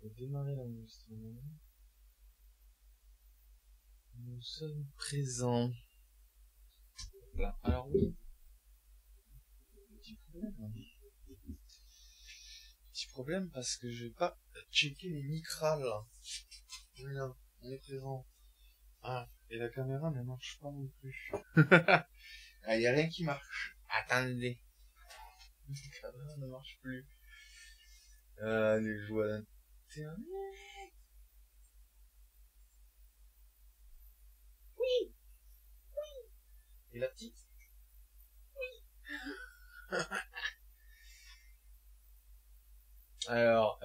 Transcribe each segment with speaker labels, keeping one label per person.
Speaker 1: faut démarrer l'enregistrement. Nous sommes présents. Là. Alors oui. Petit problème. Petit problème parce que je vais pas checker les micras là. Voilà, on est présent. Ah, et la caméra ne marche pas non plus. Ah, y a rien qui marche. Attendez. La caméra ne marche plus. Les joies d'internet. Oui. Et la petite? Oui. Alors,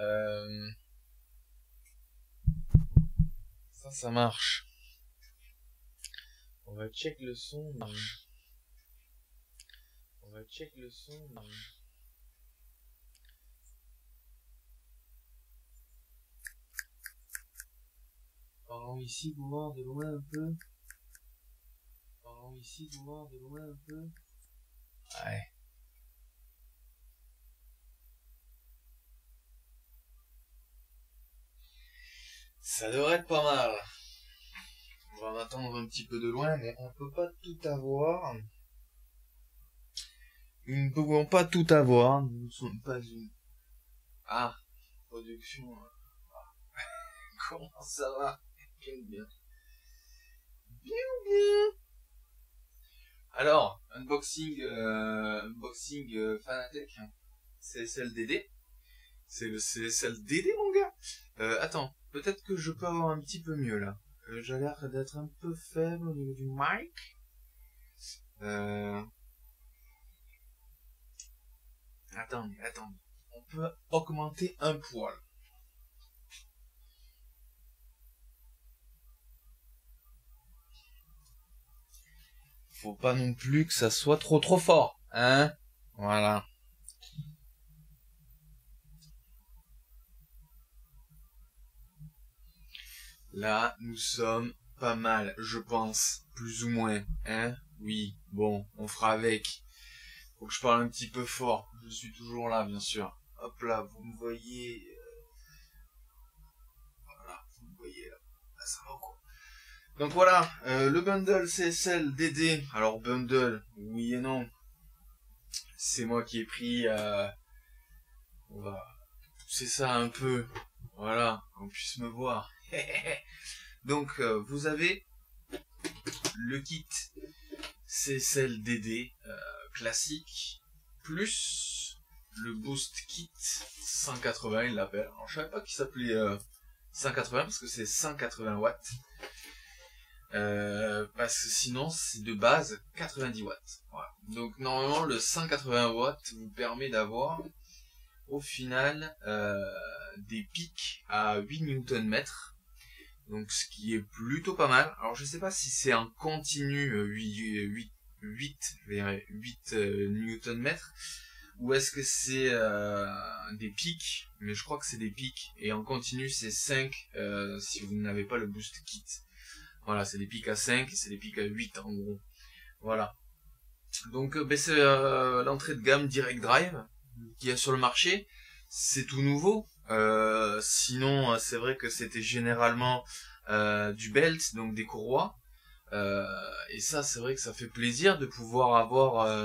Speaker 1: ça marche. On va check le son. Marche. On va check le son. Marche. Parlons ici, de voir de loin un peu. Parlons ici, de voir de loin un peu. Ouais. Ça devrait être pas mal. On va en attendre un petit peu de loin, mais on peut pas tout avoir. Nous ne pouvons pas tout avoir. Nous ne sommes pas une... Ah, production. Comment ça va? Bien, bien. Bien, bien. Alors, unboxing Fanatec. CSL-DD. C'est le CSL-DD, mon gars. Attends, peut-être que je peux avoir un petit peu mieux, là. J'ai l'air d'être un peu faible au niveau du mic. Attendez. On peut augmenter un poil. Faut pas non plus que ça soit trop fort, hein? Voilà. Là, nous sommes pas mal, je pense, plus ou moins, hein? Oui, bon, on fera avec. Faut que je parle un petit peu fort. Je suis toujours là, bien sûr. Hop là, vous me voyez. Voilà, vous me voyez là. Là, ça va quoi. Donc voilà, le bundle CSL DD. Alors bundle, oui et non. C'est moi qui ai pris. On va pousser ça un peu. Voilà, qu'on puisse me voir. Donc vous avez le kit CSL DD classique plus le boost kit 180, il l'appelle. Alors je savais pas qu'il s'appelait 180 parce que c'est 180 watts. Parce que sinon c'est de base 90 watts. Voilà. Donc normalement le 180 watts vous permet d'avoir au final des pics à 8 Nm. Donc ce qui est plutôt pas mal. Alors je sais pas si c'est en continu 8 Nm ou est-ce que c'est des pics, mais je crois que c'est des pics, et en continu c'est 5 si vous n'avez pas le boost kit. Voilà, c'est des pics à 5 et c'est des pics à 8 en gros. Voilà. Donc c'est l'entrée de gamme Direct Drive qu'il y a sur le marché. C'est tout nouveau. Sinon, c'est vrai que c'était généralement du belt, donc des courroies. Et ça, c'est vrai que ça fait plaisir de pouvoir avoir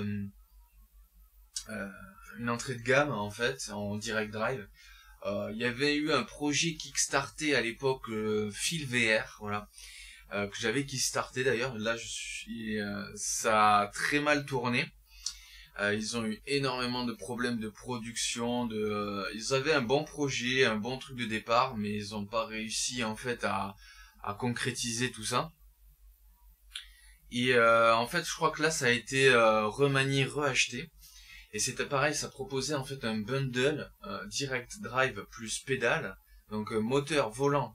Speaker 1: une entrée de gamme en fait en Direct Drive. Il y avait eu un projet kickstarté à l'époque, Fil VR, voilà, que j'avais kickstarté d'ailleurs. Là, ça a très mal tourné. Ils ont eu énormément de problèmes de production. Ils avaient un bon projet, un bon truc de départ, mais ils n'ont pas réussi en fait à concrétiser tout ça. Et en fait, je crois que là, ça a été remanié, reacheté. Et c'était pareil, ça proposait en fait un bundle Direct Drive plus pédale. Donc moteur, volant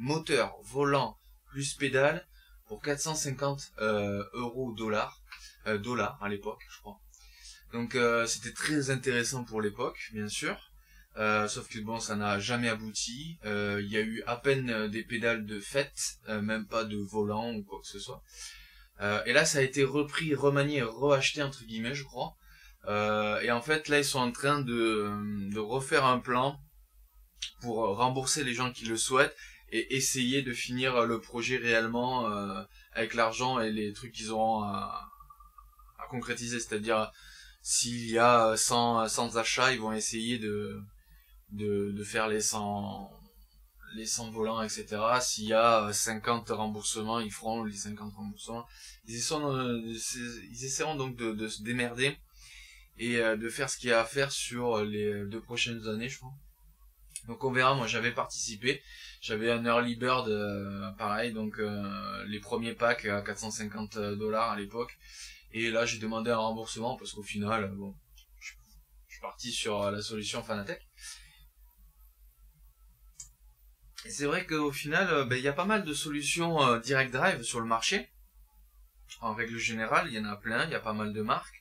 Speaker 1: plus pédale pour 450 euros dollars à l'époque, je crois. Donc c'était très intéressant pour l'époque, bien sûr. Sauf que bon, ça n'a jamais abouti. Il y a eu à peine des pédales de fête, même pas de volant ou quoi que ce soit. Et là, ça a été repris, remanié, reacheté entre guillemets, je crois. Et en fait, là, ils sont en train de refaire un plan pour rembourser les gens qui le souhaitent et essayer de finir le projet réellement avec l'argent et les trucs qu'ils auront à concrétiser. C'est-à-dire, s'il y a 100 achats, ils vont essayer de faire les 100 volants, etc. S'il y a 50 remboursements, ils feront les 50 remboursements. Ils essaieront donc de se démerder et de faire ce qu'il y a à faire sur les 2 prochaines années, je crois. Donc on verra. Moi j'avais participé, j'avais un early bird pareil, donc les premiers packs à 450 $ à l'époque, et là j'ai demandé un remboursement parce qu'au final bon, je suis parti sur la solution Fanatec. Et c'est vrai qu'au final il y a pas mal de solutions direct drive sur le marché. En règle générale il y en a plein, il y a pas mal de marques,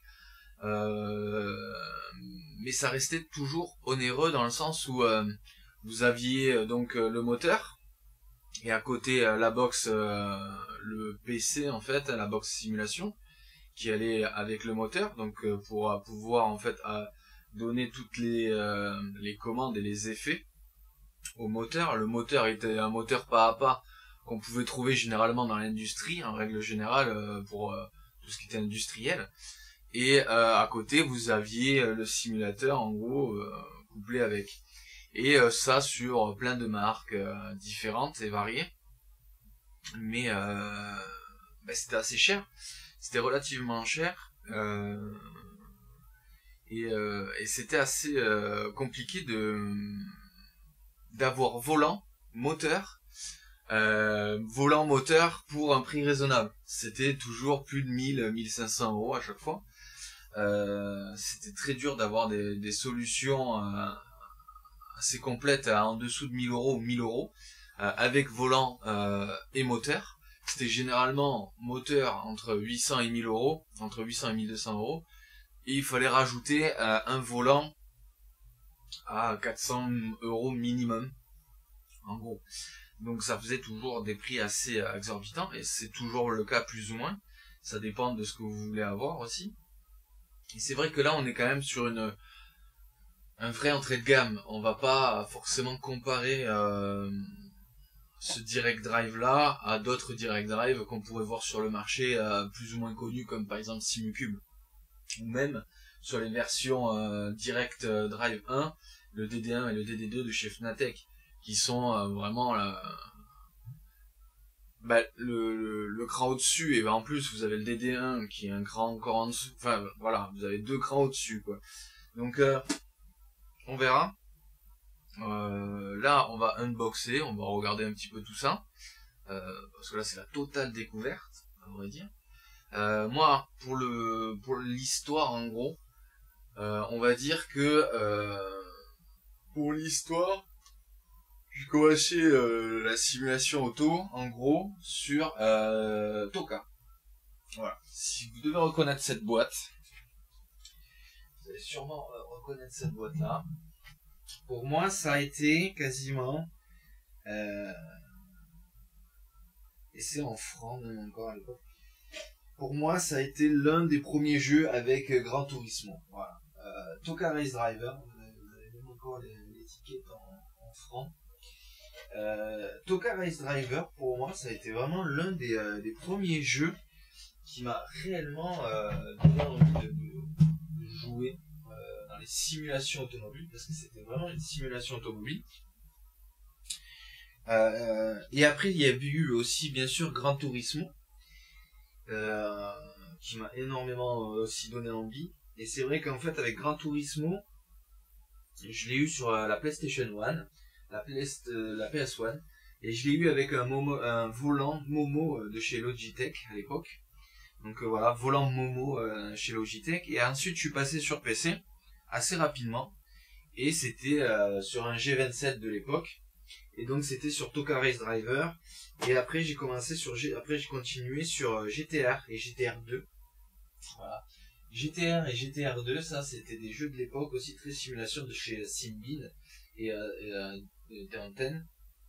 Speaker 1: mais ça restait toujours onéreux dans le sens où vous aviez donc le moteur et à côté la box, le PC en fait, la box simulation qui allait avec le moteur, donc pour pouvoir en fait donner toutes les commandes et les effets au moteur. Le moteur était un moteur pas à pas qu'on pouvait trouver généralement dans l'industrie, en règle générale pour tout ce qui était industriel. Et à côté vous aviez le simulateur en gros couplé avec. Et ça sur plein de marques différentes et variées. Mais c'était assez cher. C'était relativement cher. Et c'était assez compliqué d'avoir volant, moteur, pour un prix raisonnable. C'était toujours plus de 1000-1500 € à chaque fois. C'était très dur d'avoir des solutions assez complètes en dessous de 1000 € ou 1000 € avec volant et moteur. C'était généralement moteur entre 800 et 1000 €, entre 800 et 1200 €, et il fallait rajouter un volant à 400 € minimum, en gros. Donc ça faisait toujours des prix assez exorbitants, et c'est toujours le cas plus ou moins. Ça dépend de ce que vous voulez avoir aussi. Et c'est vrai que là on est quand même sur un vrai entrée de gamme. On va pas forcément comparer ce direct drive là à d'autres direct drive qu'on pourrait voir sur le marché plus ou moins connus, comme par exemple Simucube, ou même sur les versions direct drive 1, le DD1 et le DD2 de chez Fnatek, qui sont vraiment le cran au-dessus. Et en plus vous avez le DD1 qui est un cran encore en dessous. Enfin voilà, vous avez 2 crans au-dessus quoi. Donc on verra. Là on va unboxer, on va regarder un petit peu tout ça, parce que là c'est la totale découverte à vrai dire. Moi pour l'histoire en gros, on va dire que pour l'histoire j'ai commencé la simulation auto en gros sur Toka. Voilà. Si vous devez reconnaître cette boîte, vous allez sûrement reconnaître cette boîte là. Pour moi, ça a été quasiment, et c'est en francs encore à l'époque. Pour moi, ça a été l'un des premiers jeux avec Gran Turismo. Voilà. Toka Race Driver, vous avez même encore l'étiquette en francs. Toka Race Driver, pour moi, ça a été vraiment l'un des premiers jeux qui m'a réellement donné envie de jouer dans les simulations automobiles, parce que c'était vraiment une simulation automobile. Et après il y a eu aussi bien sûr Gran Turismo, qui m'a énormément aussi donné envie. Et c'est vrai qu'en fait avec Gran Turismo, je l'ai eu sur la PlayStation 1, la PS1, et je l'ai eu avec un volant Momo de chez Logitech à l'époque. Donc voilà, volant Momo chez Logitech. Et ensuite je suis passé sur PC assez rapidement, et c'était sur un G27 de l'époque, et donc c'était sur Toka Race Driver. Et après j'ai continué sur GTR et GTR2. Voilà. GTR et GTR2, ça c'était des jeux de l'époque aussi, très simulation de chez Simbin et d'Antenne.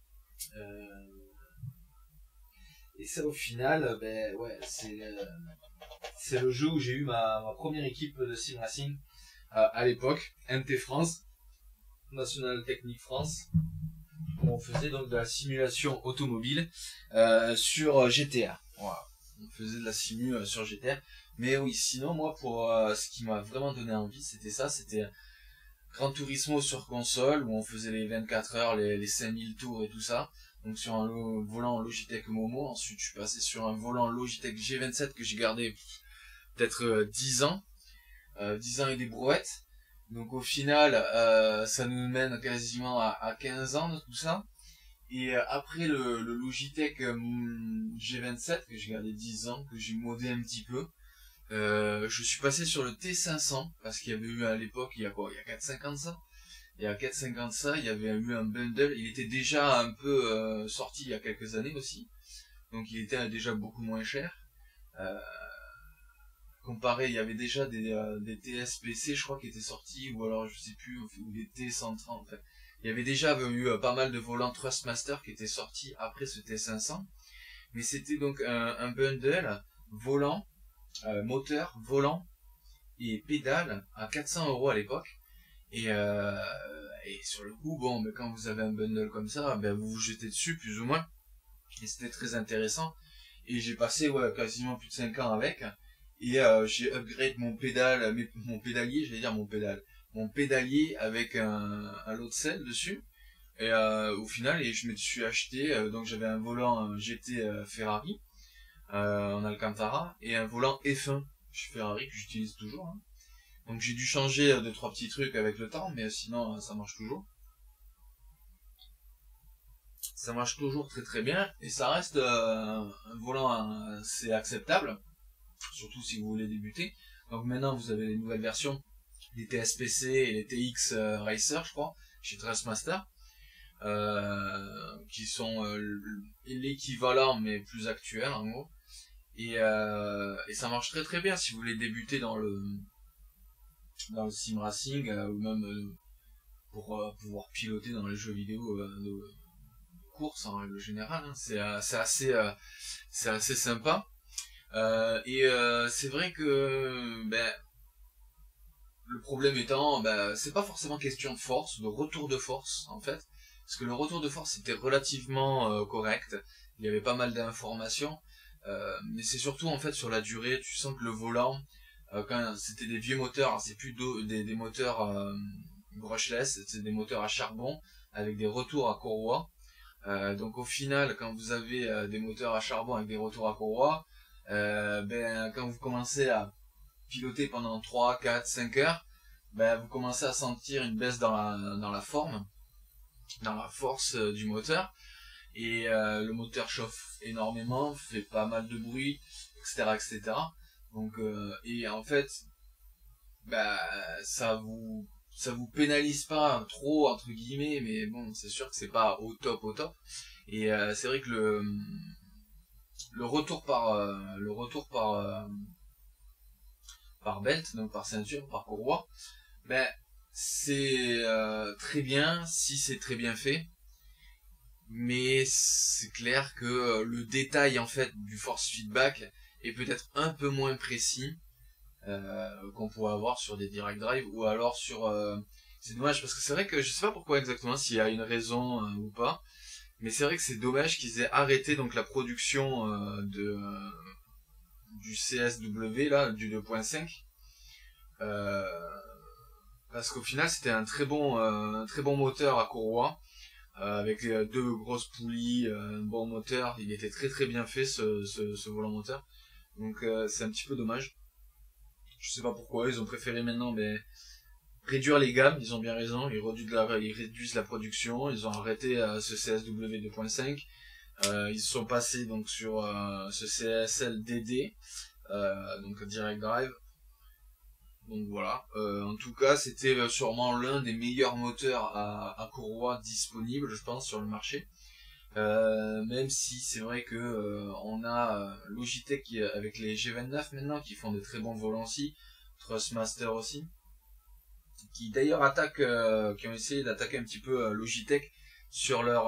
Speaker 1: Et ça au final, ouais, c'est le jeu où j'ai eu ma première équipe de sim racing à l'époque, MT France. National Technique France, où on faisait donc de la simulation automobile sur GTR. Voilà. On faisait de la simu sur GTR. Mais oui, sinon moi pour ce qui m'a vraiment donné envie, c'était ça, c'était Gran Turismo sur console, où on faisait les 24 heures, les 5000 tours et tout ça. Donc sur un volant Logitech Momo. Ensuite je suis passé sur un volant Logitech G27 que j'ai gardé peut-être 10 ans. 10 ans et des brouettes. Donc au final, ça nous mène quasiment à 15 ans de tout ça. Et après le Logitech G27 que j'ai gardé 10 ans, que j'ai modé un petit peu, je suis passé sur le T500 parce qu'il y avait eu à l'époque, il y a 4-5 ans de ça. Il y a 4-5 ans de ça, il y avait eu un bundle. Il était déjà un peu sorti il y a quelques années aussi. Donc il était déjà beaucoup moins cher. Comparé, il y avait déjà des TSPC, je crois, qui étaient sortis, ou alors je sais plus, ou des T130. En fait. Il y avait déjà eu pas mal de volants Thrustmaster qui étaient sortis après ce T500. Mais c'était donc un bundle volant, moteur, volant et pédale à 400 € à l'époque. Et sur le coup, bon, mais quand vous avez un bundle comme ça, ben vous vous jetez dessus plus ou moins. Et c'était très intéressant. Et j'ai passé quasiment plus de 5 ans avec. Et j'ai upgrade mon pédalier, j'allais dire mon pédalier avec un lot de sel dessus. Et au final, je me suis acheté, donc j'avais un volant GT Ferrari en Alcantara et un volant F1 chez Ferrari que j'utilise toujours. Hein. Donc j'ai dû changer 2-3 petits trucs avec le temps, mais sinon ça marche toujours. Ça marche toujours très très bien et ça reste un volant assez acceptable. Surtout si vous voulez débuter. Donc maintenant vous avez les nouvelles versions, les TSPC et les TX Racer je crois, chez Thrustmaster, qui sont l'équivalent mais plus actuel en gros. Et ça marche très très bien si vous voulez débuter dans le sim racing ou même pour pouvoir piloter dans les jeux vidéo de course en règle générale. Hein. C'est assez sympa. C'est vrai que le problème étant, c'est pas forcément question de force, de retour de force en fait, parce que le retour de force était relativement correct. Il y avait pas mal d'informations, mais c'est surtout en fait sur la durée. Tu sens que le volant, quand c'était des vieux moteurs, alors c'est plus des moteurs brushless, c'est des moteurs à charbon avec des retours à courroie. Donc au final, quand vous avez des moteurs à charbon avec des retours à courroie, quand vous commencez à piloter pendant 3, 4, 5 heures, vous commencez à sentir une baisse dans la forme, dans la force du moteur, et le moteur chauffe énormément, fait pas mal de bruit, etc. etc. Donc, et en fait, ça vous pénalise pas trop, entre guillemets, mais bon, c'est sûr que c'est pas au top. Et c'est vrai que le retour par belt, donc par ceinture, par courroie, c'est très bien si c'est très bien fait, mais c'est clair que le détail en fait du force feedback est peut-être un peu moins précis qu'on pourrait avoir sur des direct drive ou alors sur c'est dommage parce que c'est vrai que je sais pas pourquoi exactement, s'il y a une raison ou pas, mais c'est vrai que c'est dommage qu'ils aient arrêté donc la production du CSW là, du 2.5, parce qu'au final c'était un très bon moteur à courroie avec deux grosses poulies, un bon moteur. Il était très très bien fait ce volant moteur, donc c'est un petit peu dommage. Je sais pas pourquoi ils ont préféré maintenant réduire les gammes. Ils ont bien raison, ils réduisent la production, ils ont arrêté ce CSW 2.5. Ils sont passés donc sur ce CSL DD, donc Direct Drive. Donc voilà, en tout cas c'était sûrement l'un des meilleurs moteurs à courroie disponibles, je pense, sur le marché. Même si c'est vrai que on a Logitech avec les G29 maintenant qui font de très bons volants aussi, Thrustmaster aussi, qui d'ailleurs qui ont essayé d'attaquer un petit peu Logitech sur leur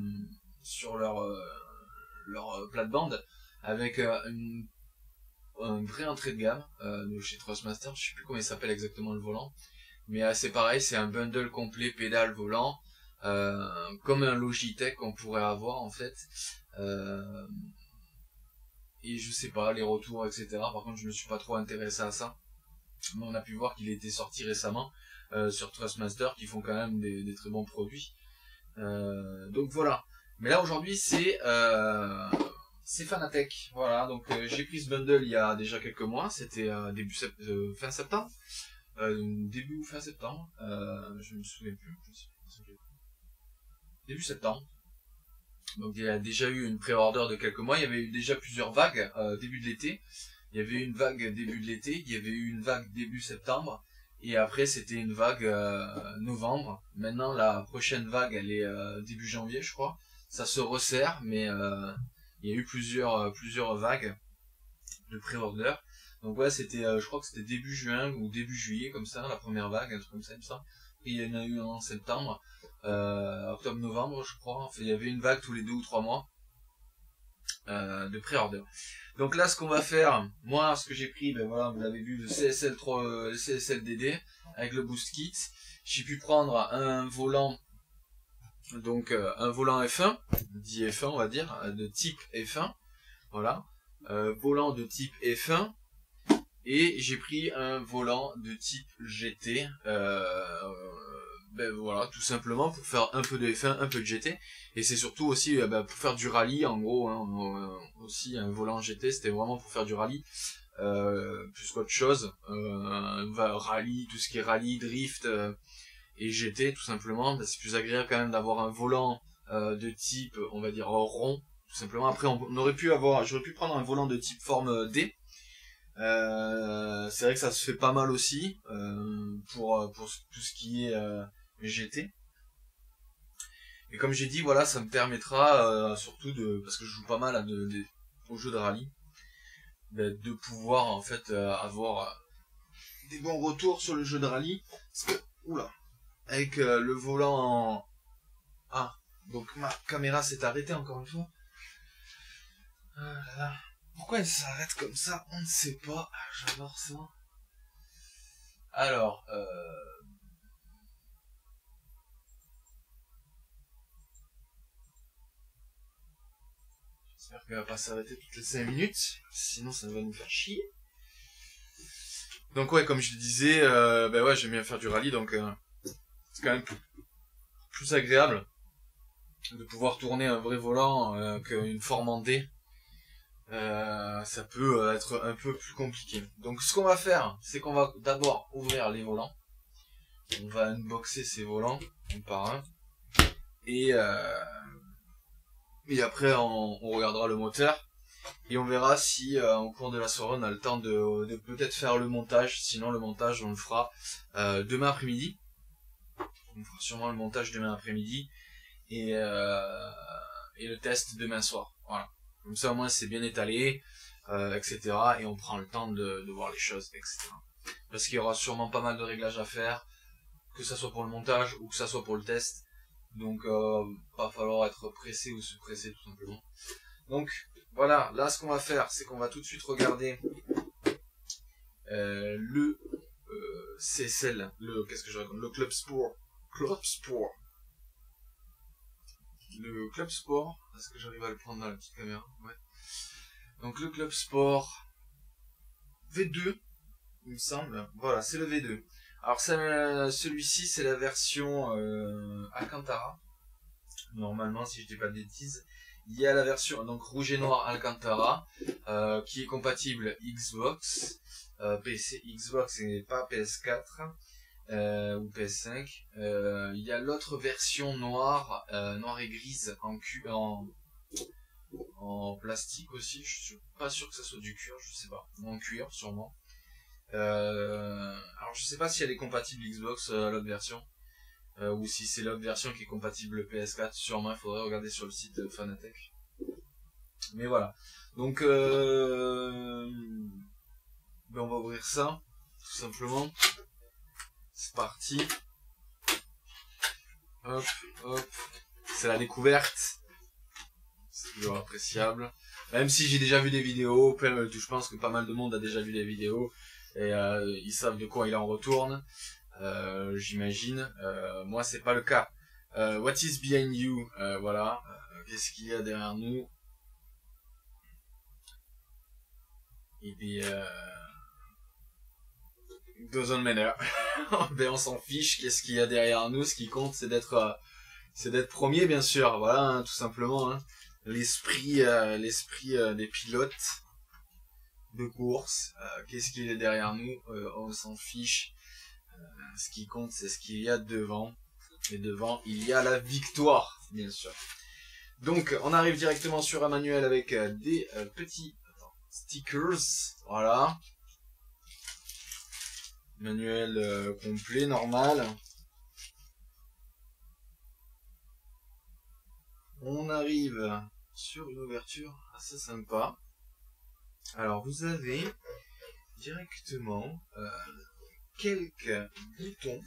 Speaker 1: plate-bande avec un vrai entrée de gamme de chez Thrustmaster. Je sais plus comment il s'appelle exactement le volant, Mais c'est pareil, c'est un bundle complet pédale volant, comme un Logitech qu'on pourrait avoir en fait. Et je sais pas, les retours, etc. Par contre, je me suis pas trop intéressé à ça. Mais on a pu voir qu'il était sorti récemment sur Trustmaster, qui font quand même des très bons produits. Donc voilà. Mais là aujourd'hui c'est Fanatec. Voilà, donc j'ai pris ce bundle il y a déjà quelques mois. C'était fin septembre. Début ou fin septembre. Je me souviens plus. Début septembre. Donc il y a déjà eu une pré-order de quelques mois. Il y avait eu déjà plusieurs vagues début de l'été. Il y avait eu une vague début de l'été. Il y avait eu une vague début septembre. Et après c'était une vague novembre. Maintenant la prochaine vague elle est début janvier je crois. Ça se resserre mais il y a eu plusieurs vagues de pré-order. Donc ouais c'était je crois que c'était début juin ou début juillet comme ça la première vague, un truc comme ça il me semble. Et il y en a eu en septembre, octobre novembre je crois. Enfin, il y avait une vague tous les 2 ou 3 mois de pré-order. Donc là, ce qu'on va faire, moi, ce que j'ai pris, ben voilà, vous l'avez vu, le CSL DD avec le boost kit. J'ai pu prendre un volant, donc un volant F1, dit F1 on va dire, de type F1, voilà, volant de type F1, et j'ai pris un volant de type GT. Ben voilà, tout simplement pour faire un peu de F1, un peu de GT, et c'est surtout aussi pour faire du rallye en gros, hein, aussi un volant GT c'était vraiment pour faire du rallye, plus qu'autre chose, rallye, tout ce qui est rallye, drift et GT tout simplement, ben, c'est plus agréable quand même d'avoir un volant de type, on va dire rond, tout simplement. Après j'aurais pu prendre un volant de type forme D. C'est vrai que ça se fait pas mal aussi pour tout ce qui est GT. Et comme j'ai dit, voilà, ça me permettra surtout parce que je joue pas mal au jeu de rallye, de pouvoir en fait avoir des bons retours sur le jeu de rallye. Parce que, oula, avec le volant Ah, donc ma caméra s'est arrêtée encore une fois. Ah là là. Pourquoi elle s'arrête comme ça? On ne sait pas. J'adore ça. Alors, j'espère qu'elle va pas s'arrêter toutes les 5 minutes. Sinon, ça va nous faire chier. Donc ouais, comme je le disais, ben ouais, j'aime bien faire du rallye, donc c'est quand même plus agréable de pouvoir tourner un vrai volant qu'une forme en D. Ça peut être un peu plus compliqué. Donc ce qu'on va faire, c'est qu'on va d'abord ouvrir les volants. On va unboxer ces volants un par un. Et après on regardera le moteur. Et on verra si au cours de la soirée on a le temps de peut-être faire le montage. Sinon le montage on le fera demain après-midi. On fera sûrement le montage demain après-midi. Et le test demain soir. Voilà. Comme ça au moins c'est bien étalé, etc. Et on prend le temps de voir les choses, etc. Parce qu'il y aura sûrement pas mal de réglages à faire, que ça soit pour le montage ou que ça soit pour le test. Donc pas falloir être pressé ou se presser tout simplement. Donc voilà, là ce qu'on va faire, c'est qu'on va tout de suite regarder le CSL, le Club Sport. Le Club Sport, est-ce que j'arrive à le prendre dans la petite caméra? Ouais. Donc le Club Sport V2, il me semble. Voilà, c'est le V2. Alors celui-ci, c'est la version Alcantara. Normalement, si je dis pas de bêtises. Il y a la version donc rouge et noir Alcantara, qui est compatible Xbox, PC, Xbox et pas PS4. Ou PS5. Il y a l'autre version noire, noire et grise en plastique aussi. Je suis pas sûr que ça soit du cuir, je sais pas. En cuir sûrement. Alors je sais pas si elle est compatible Xbox l'autre version, ou si c'est l'autre version qui est compatible PS4. Sûrement, il faudrait regarder sur le site de Fanatec. Mais voilà. Donc on va ouvrir ça tout simplement. C'est parti. Hop, hop. C'est la découverte. C'est toujours appréciable. Même si j'ai déjà vu des vidéos, je pense que pas mal de monde a déjà vu des vidéos. Et ils savent de quoi il en retourne. j'imagine. Moi, c'est pas le cas. What is behind you? Voilà. Qu'est-ce qu'il y a derrière nous? Et puis, doesn't matter. Ben, on s'en fiche. Qu'est-ce qu'il y a derrière nous? Ce qui compte, c'est d'être premier, bien sûr. Voilà, hein, tout simplement. Hein. L'esprit des pilotes de course. Qu'est-ce qu'il y a derrière nous? On s'en fiche. Ce qui compte, c'est ce qu'il y a devant. Et devant, il y a la victoire, bien sûr. Donc, on arrive directement sur un manuel avec des petits stickers. Voilà. Manuel complet, normal. On arrive sur une ouverture assez sympa. Alors, vous avez directement quelques boutons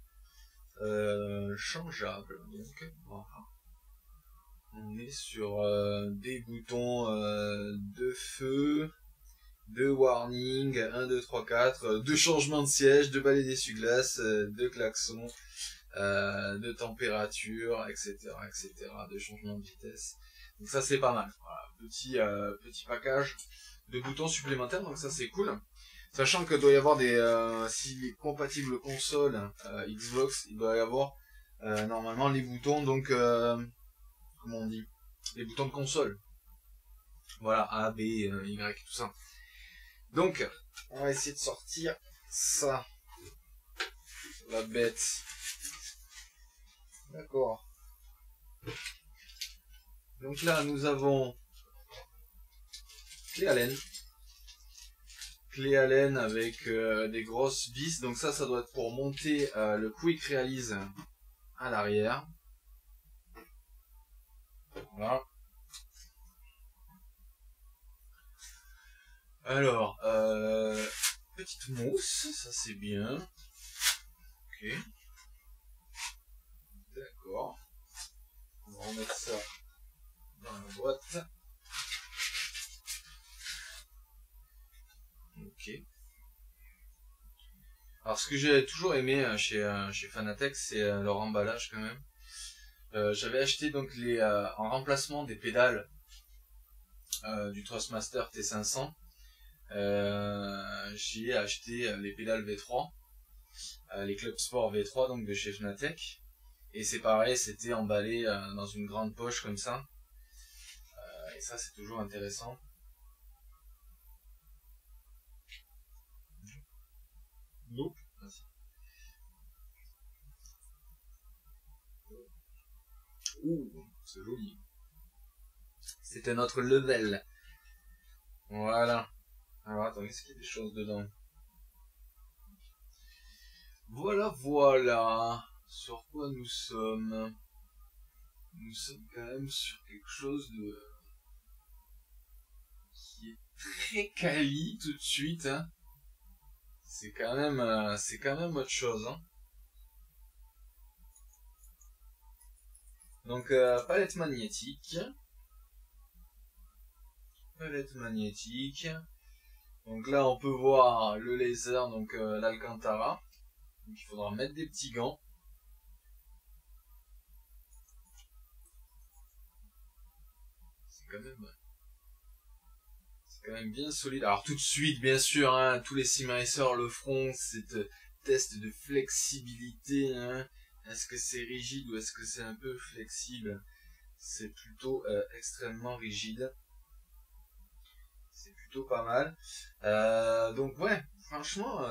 Speaker 1: changeables. Donc, voilà. On est sur des boutons de feu, de warning, 1, 2, 3, 4, de changement de siège, de balai d'essuie-glace, de klaxon, de température, etc., de changement de vitesse. Donc ça c'est pas mal. Voilà, petit package de boutons supplémentaires, donc ça c'est cool. Sachant que doit y avoir des, s'il est compatible console Xbox, il doit y avoir normalement les boutons, donc comment on dit, les boutons de console. Voilà, A, B, Y, tout ça. Donc, on va essayer de sortir ça. La bête. D'accord. Donc là, nous avons clé Allen. Clé Allen avec des grosses vis. Donc ça doit être pour monter le Quick Release à l'arrière. Voilà. Alors, petite mousse, ça c'est bien. Ok. D'accord. On va remettre ça dans la boîte. Ok. Alors ce que j'ai toujours aimé chez Fanatec, c'est leur emballage quand même. J'avais acheté donc en remplacement des pédales du Thrustmaster T500. J'ai acheté les pédales V3, les Club Sport V3 donc de chez Fanatec. Et c'est pareil, c'était emballé dans une grande poche comme ça. Et ça c'est toujours intéressant. Nope. Ouh, c'est joli. C'était notre level. Voilà. Alors attends, est-ce qu'il y a des choses dedans? Voilà, voilà. Sur quoi nous sommes? Nous sommes quand même sur quelque chose de qui est très quali tout de suite. Hein. C'est quand même autre chose. Hein. Donc palette magnétique. Palette magnétique. Donc là on peut voir le laser, donc l'Alcantara. Donc il faudra mettre des petits gants. C'est quand même bien solide. Alors tout de suite, bien sûr, hein, tous les sim racers le feront, cette test de flexibilité. Hein. Est-ce que c'est rigide ou est-ce que c'est un peu flexible? C'est plutôt extrêmement rigide. C'est plutôt pas mal. Donc ouais, franchement,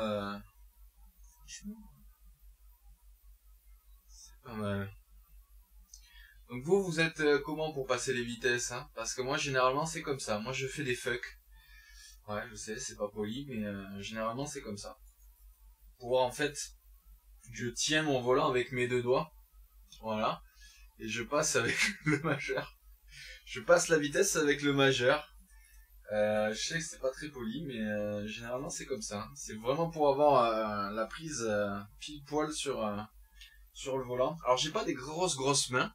Speaker 1: c'est pas mal. Donc vous êtes comment pour passer les vitesses, hein? Parce que moi généralement c'est comme ça. Moi je fais des fucks. Ouais, je sais, c'est pas poli, mais généralement c'est comme ça. Pour en fait, je tiens mon volant avec mes deux doigts, voilà, et je passe avec le majeur. Je passe la vitesse avec le majeur. Je sais que c'est pas très poli, mais généralement c'est comme ça. C'est vraiment pour avoir la prise pile poil sur le volant. Alors j'ai pas des grosses mains.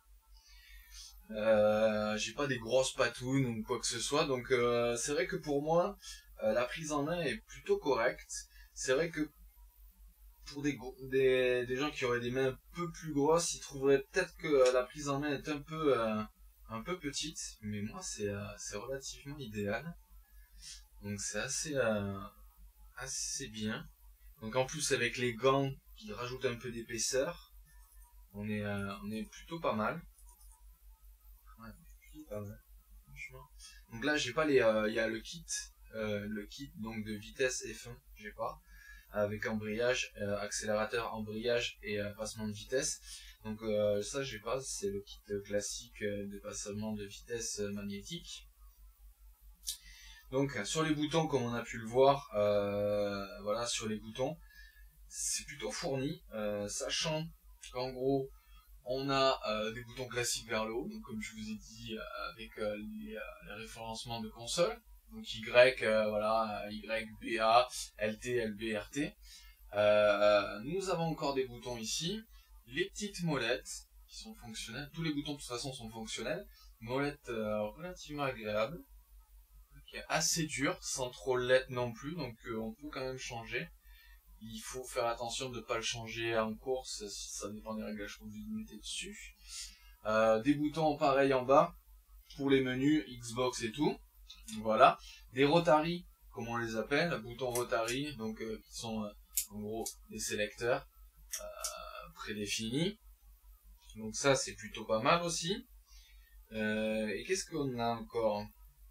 Speaker 1: J'ai pas des grosses patounes ou quoi que ce soit, donc c'est vrai que pour moi la prise en main est plutôt correcte. C'est vrai que pour des gens qui auraient des mains un peu plus grosses, ils trouveraient peut-être que la prise en main est un peu petite, mais moi c'est relativement idéal. Donc c'est assez bien. Donc en plus avec les gants qui rajoutent un peu d'épaisseur, on est plutôt pas mal. Ouais, plutôt pas mal, franchement. Donc là j'ai pas il y a le kit donc de vitesse F1, j'ai pas, avec embrayage, accélérateur, embrayage et passement de vitesse. Donc ça j'ai pas, c'est le kit classique de passement de vitesse magnétique. Donc sur les boutons, comme on a pu le voir, voilà, sur les boutons, c'est plutôt fourni, sachant qu'en gros on a des boutons classiques vers le haut, donc comme je vous ai dit, avec les référencements de console, donc Y, voilà, Y, BA, LT, LB, RT. Nous avons encore des boutons ici, les petites molettes qui sont fonctionnelles, tous les boutons de toute façon sont fonctionnels, molette relativement agréable, qui est assez dur, sans trop l'être non plus, donc on peut quand même changer. Il faut faire attention de ne pas le changer en course, ça dépend des réglages que vous mettez dessus. Des boutons pareil en bas, pour les menus, Xbox et tout. Voilà. Des Rotary, comme on les appelle, boutons Rotary, donc qui sont en gros des sélecteurs prédéfinis. Donc ça c'est plutôt pas mal aussi. Et qu'est-ce qu'on a encore?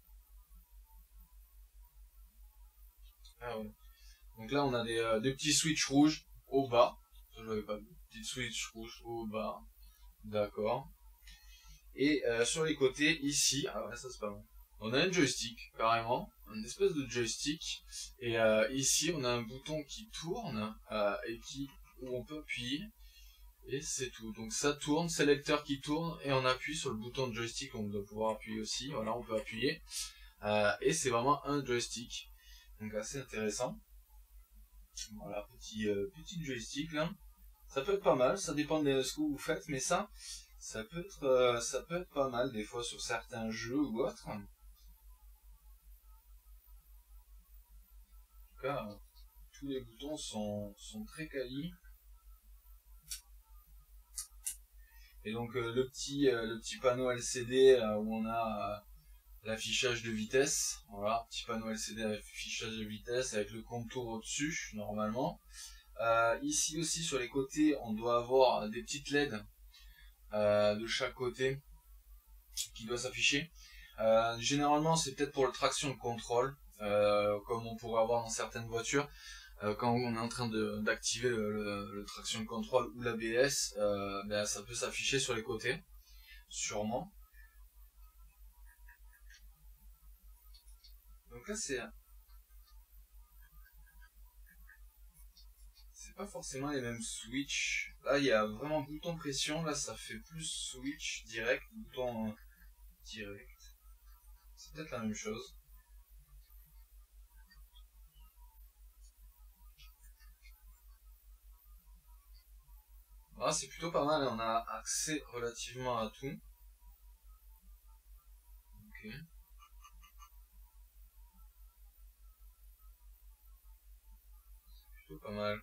Speaker 1: Ah ouais. Donc là on a des petits switches rouges au bas. Ça je l'avais pas vu. Petits switches rouges au bas. D'accord. Et sur les côtés ici, ah ouais ça c'est pas mal. On a un joystick carrément, une espèce de joystick. Et ici on a un bouton qui tourne et où on peut appuyer. Et c'est tout. Donc ça tourne, sélecteur qui tourne et on appuie sur le bouton de joystick. On doit pouvoir appuyer aussi. Voilà, on peut appuyer. Et c'est vraiment un joystick. Donc assez intéressant. Voilà, petit joystick là. Ça peut être pas mal, ça dépend de ce que vous faites, mais ça peut être pas mal des fois sur certains jeux ou autres. En tout cas, tous les boutons sont très quali. Et donc le petit panneau LCD où on a l'affichage de vitesse. Voilà, petit panneau LCD affichage de vitesse avec le contour au-dessus normalement. Ici aussi sur les côtés, on doit avoir des petites LED de chaque côté qui doit s'afficher. Généralement, c'est peut-être pour le traction control, comme on pourrait avoir dans certaines voitures. Quand on est en train d'activer le traction control ou l'ABS, ben, ça peut s'afficher sur les côtés, sûrement. Donc là, c'est pas forcément les mêmes switch. Là, il y a vraiment bouton pression. Là, ça fait plus switch direct, bouton direct. C'est peut-être la même chose. Ah, c'est plutôt pas mal. On a accès relativement à tout. Ok. C'est plutôt pas mal.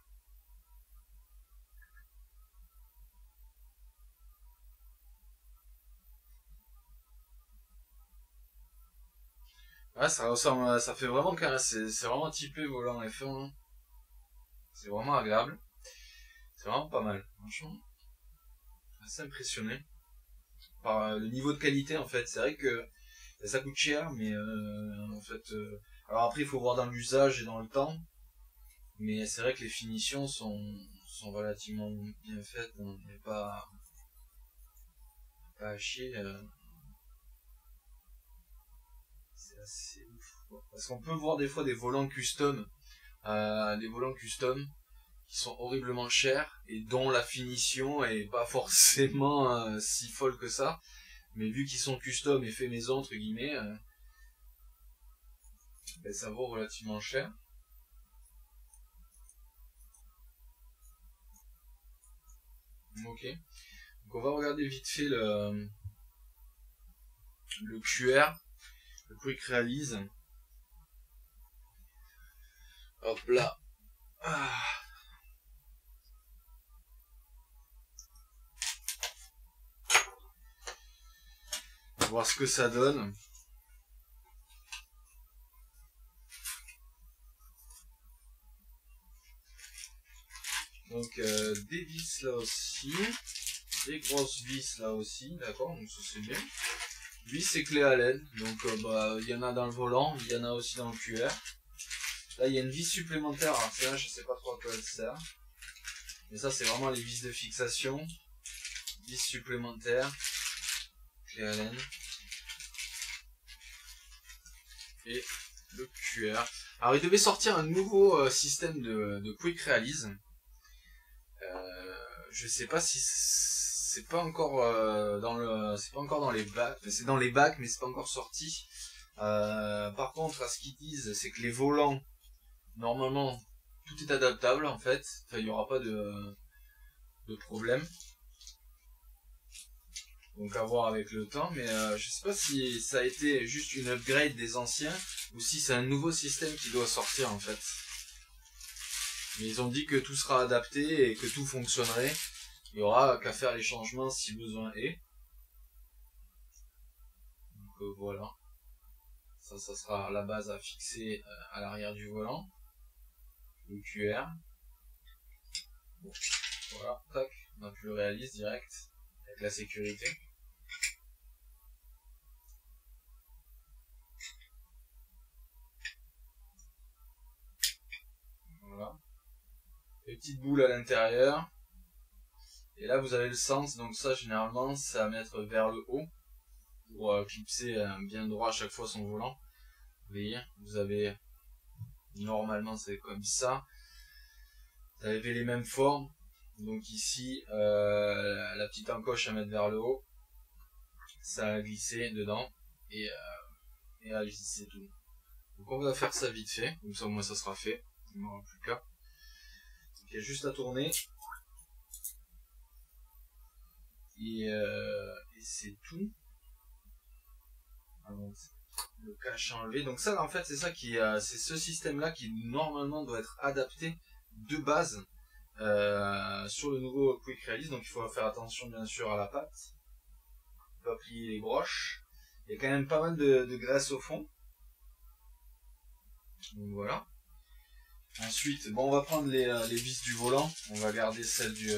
Speaker 1: Ouais, ça ressemble, ça fait vraiment carré, c'est vraiment typé volant F1. Hein. C'est vraiment agréable. C'est vraiment pas mal. Franchement, assez impressionné par le niveau de qualité en fait. C'est vrai que ça coûte cher, mais en fait, alors après il faut voir dans l'usage et dans le temps. Mais c'est vrai que les finitions sont relativement bien faites. On n'est pas à chier. C'est assez ouf, quoi. Parce qu'on peut voir des fois des volants custom. Qui sont horriblement chers et dont la finition est pas forcément si folle que ça. Mais vu qu'ils sont custom et fait maison entre guillemets, ben, ça vaut relativement cher. Ok. Donc on va regarder vite fait le QR, le Quick Release. Hop là. Ah. voir ce que ça donne. Donc des vis là aussi, des grosses vis là aussi, d'accord, donc ça c'est bien. Vis et clé à laine, donc il y en a dans le volant, il y en a aussi dans le QR. Là il y a une vis supplémentaire, alors celle-là je sais pas trop à quoi elle sert. Mais ça c'est vraiment les vis de fixation. Vis supplémentaire, clé à laine. Et le QR. Alors il devait sortir un nouveau système de Quick Release. Je sais pas si c'est pas encore c'est pas encore dans les bacs, c'est dans les bacs mais c'est pas encore sorti. Par contre, à ce qu'ils disent, c'est que les volants, normalement, tout est adaptable en fait. Enfin, il n'y aura pas de problème. Donc à voir avec le temps, mais je sais pas si ça a été juste une upgrade des anciens ou si c'est un nouveau système qui doit sortir en fait. Mais ils ont dit que tout sera adapté et que tout fonctionnerait. Il y aura qu'à faire les changements si besoin est. Donc voilà. Ça sera la base à fixer à l'arrière du volant. Le QR. Bon, voilà, tac, on a pu le réaliser direct avec la sécurité. Voilà. Petite boule à l'intérieur. Et là vous avez le sens, donc ça généralement c'est à mettre vers le haut pour clipser bien droit à chaque fois son volant. Vous voyez, vous avez normalement c'est comme ça. Vous avez les mêmes formes. Donc ici la petite encoche à mettre vers le haut. Ça a glissé dedans et à glisser tout. Donc on va faire ça vite fait, comme ça au moins ça sera fait. Il n'y aura plus qu'à. Il y a juste à tourner. Et c'est tout. Alors, le cache enlevé. Donc ça en fait c'est ça qui c'est ce système là qui normalement doit être adapté de base sur le nouveau Quick Release. Donc il faut faire attention bien sûr à la patte. Pas plier les broches. Il y a quand même pas mal de graisse au fond. Donc voilà. Ensuite, bon, on va prendre les vis du volant. On va garder celle du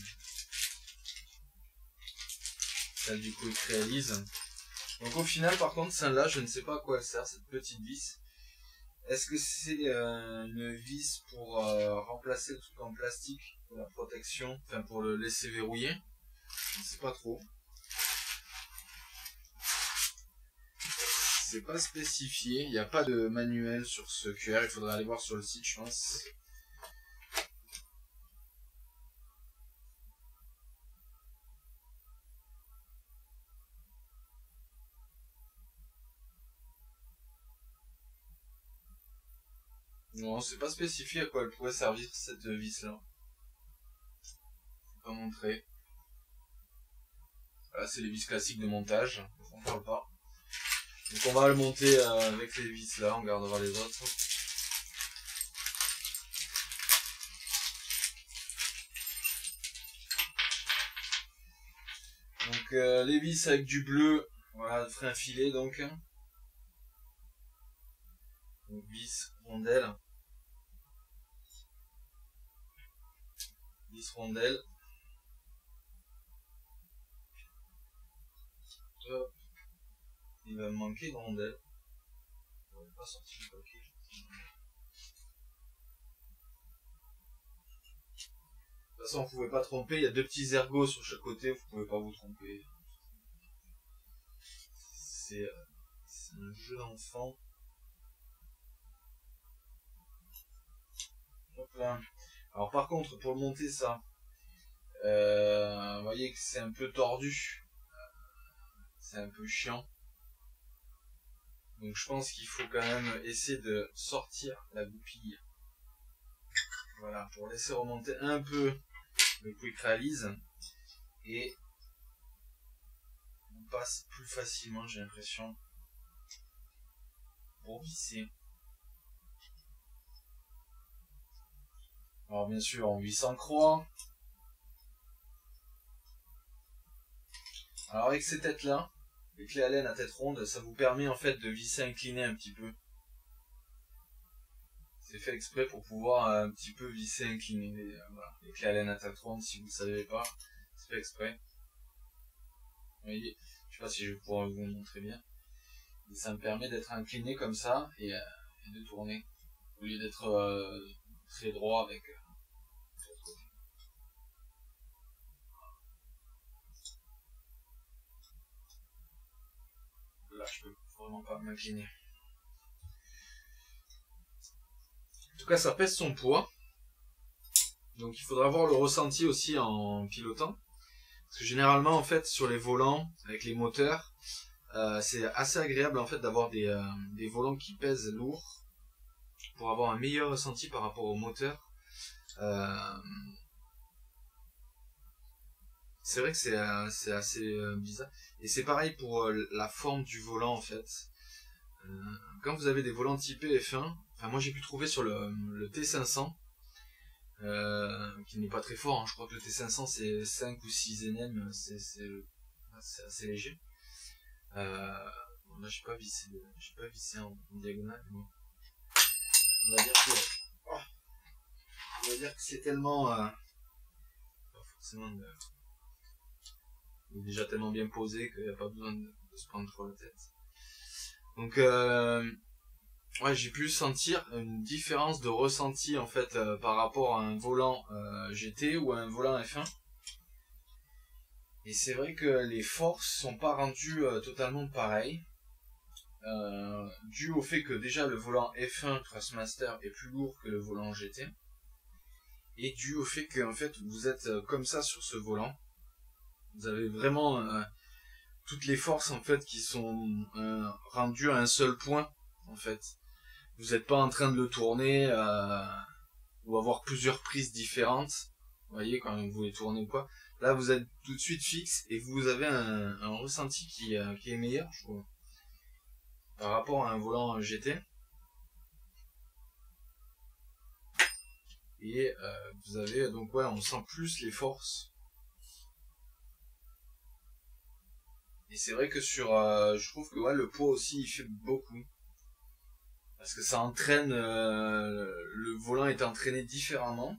Speaker 1: Quick Release. Donc au final, par contre, celle-là, je ne sais pas à quoi elle sert, cette petite vis. Est-ce que c'est une vis pour remplacer le truc en plastique pour la protection, enfin pour le laisser verrouiller? Je ne sais pas trop. C'est pas spécifié, il n'y a pas de manuel sur ce QR, il faudrait aller voir sur le site, je pense. Non, c'est pas spécifié à quoi elle pourrait servir cette vis là. Pas montré. Voilà, c'est les vis classiques de montage, on parle pas. Donc on va le monter avec les vis là, on gardera les autres. Donc les vis avec du bleu, voilà, le frein filet donc. Donc vis rondelle. Vis rondelle. Hop. Il va me manquer une rondelle. On va pas sortir le paquet. De toute façon, vous pouvez pas tromper, il y a deux petits ergots sur chaque côté, vous pouvez pas vous tromper. C'est un jeu d'enfant. Hop là. Alors par contre, pour monter ça, vous voyez que c'est un peu tordu. C'est un peu chiant. Donc je pense qu'il faut quand même essayer de sortir la goupille. Voilà, pour laisser remonter un peu le Quick Release. Et on passe plus facilement, j'ai l'impression, pour visser. Alors bien sûr, on visse en croix. Alors avec ces têtes là, les clés Allen à tête ronde, ça vous permet en fait de visser incliné un petit peu. C'est fait exprès pour pouvoir un petit peu visser incliné. Voilà. Les clés Allen à tête ronde, si vous ne savez pas, c'est fait exprès. Vous voyez, je sais pas si je vais pouvoir vous montrer bien. Et ça me permet d'être incliné comme ça et de tourner au lieu d'être très droit avec. Là, je peux vraiment pas m'incliner. En tout cas, ça pèse son poids. Donc, il faudra voir le ressenti aussi en pilotant. Parce que généralement, en fait, sur les volants, avec les moteurs, c'est assez agréable en fait d'avoir des volants qui pèsent lourd pour avoir un meilleur ressenti par rapport au moteur. C'est vrai que c'est assez bizarre. Et c'est pareil pour la forme du volant en fait. Quand vous avez des volants typés F1, enfin moi j'ai pu trouver sur le T500, qui n'est pas très fort, hein. Je crois que le T500 c'est 5 ou 6 nm, c'est assez léger. Bon, là j'ai pas vissé en diagonale, mais on va dire que c'est tellement pas forcément il est déjà tellement bien posé qu'il n'y a pas besoin de se prendre trop la tête. Donc ouais, j'ai pu sentir une différence de ressenti en fait par rapport à un volant GT ou à un volant F1. Et c'est vrai que les forces sont pas rendues totalement pareilles. Dû au fait que déjà le volant F1 Thrustmaster est plus lourd que le volant GT. Et dû au fait que en fait vous êtes comme ça sur ce volant. Vous avez vraiment toutes les forces en fait qui sont rendues à un seul point en fait. Vous n'êtes pas en train de le tourner ou avoir plusieurs prises différentes. Vous voyez quand vous les tournez ou quoi. Là vous êtes tout de suite fixe et vous avez un ressenti qui est meilleur je trouve par rapport à un volant GT. Et vous avez donc ouais on sent plus les forces. Et c'est vrai que je trouve que ouais, le poids aussi il fait beaucoup. Parce que ça entraîne, le volant est entraîné différemment.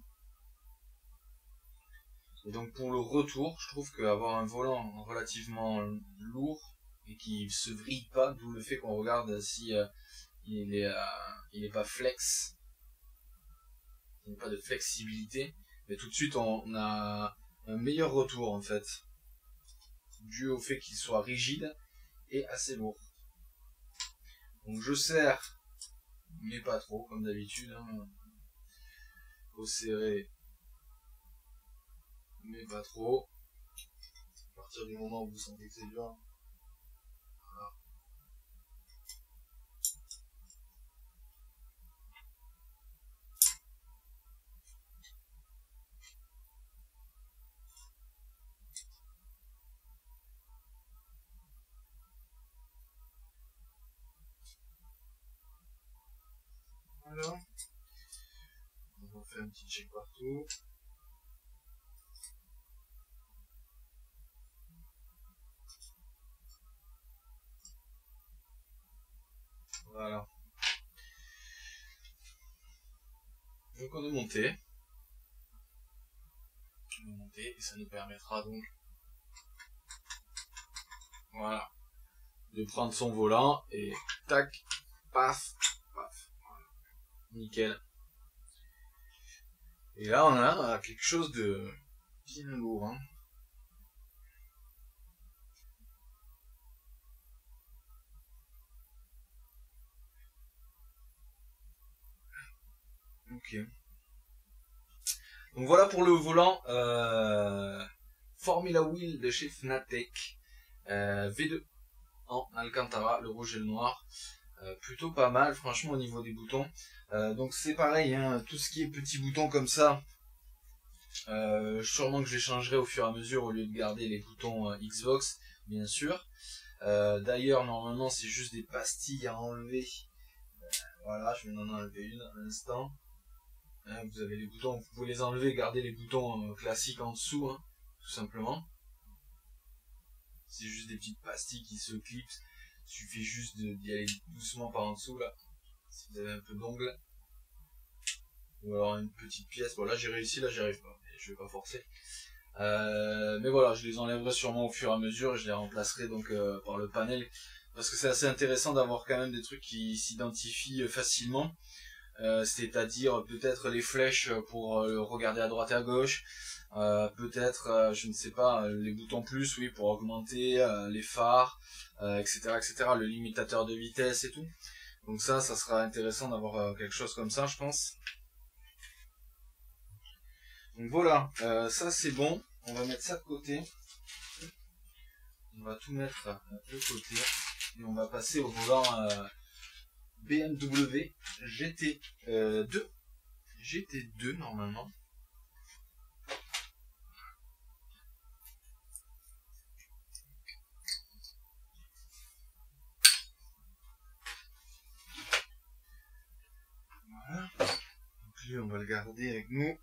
Speaker 1: Et donc pour le retour, je trouve qu'avoir un volant relativement lourd et qui se vrille pas, d'où le fait qu'on regarde si il est pas flex, il n'y a pas de flexibilité, mais tout de suite on a un meilleur retour en fait, dû au fait qu'il soit rigide et assez lourd. Donc je serre, mais pas trop comme d'habitude. Hein. Faut serrer, mais pas trop. À partir du moment où vous sentez que c'est dur. Voilà. Voilà. On va faire un petit check partout. Voilà. Donc on est monté. Et ça nous permettra donc voilà de prendre son volant et tac, paf, paf. Voilà. Nickel. Et là on a quelque chose de bien lourd. Hein. Ok. Donc voilà pour le volant Formula Wheel de chez Fnatic V2 en Alcantara, le rouge et le noir. Plutôt pas mal franchement au niveau des boutons. Donc c'est pareil, hein, tout ce qui est petits boutons comme ça, sûrement que je les changerai au fur et à mesure au lieu de garder les boutons Xbox, bien sûr. D'ailleurs normalement c'est juste des pastilles à enlever. Voilà, je vais en enlever une à l'instant. Vous avez les boutons, vous pouvez les enlever, garder les boutons classiques en dessous, hein, tout simplement. c'est juste des petites pastilles qui se clipsent. Il suffit juste d'y aller doucement par en dessous là, si vous avez un peu d'ongle. Ou alors une petite pièce. Bon là j'ai réussi, là j'y arrive pas, mais je vais pas forcer. Mais voilà, je les enlèverai sûrement au fur et à mesure et je les remplacerai donc par le panel. Parce que c'est assez intéressant d'avoir quand même des trucs qui s'identifient facilement. C'est-à-dire peut-être les flèches pour regarder à droite et à gauche. Peut-être, je ne sais pas, les boutons plus, oui, pour augmenter, les phares, etc., etc., le limitateur de vitesse et tout. Donc ça sera intéressant d'avoir quelque chose comme ça, je pense. Donc voilà, ça c'est bon. On va mettre ça de côté. On va tout mettre de côté. Et on va passer au volant BMW GT2. GT2 normalement. Voilà. Donc lui on va le garder avec nous.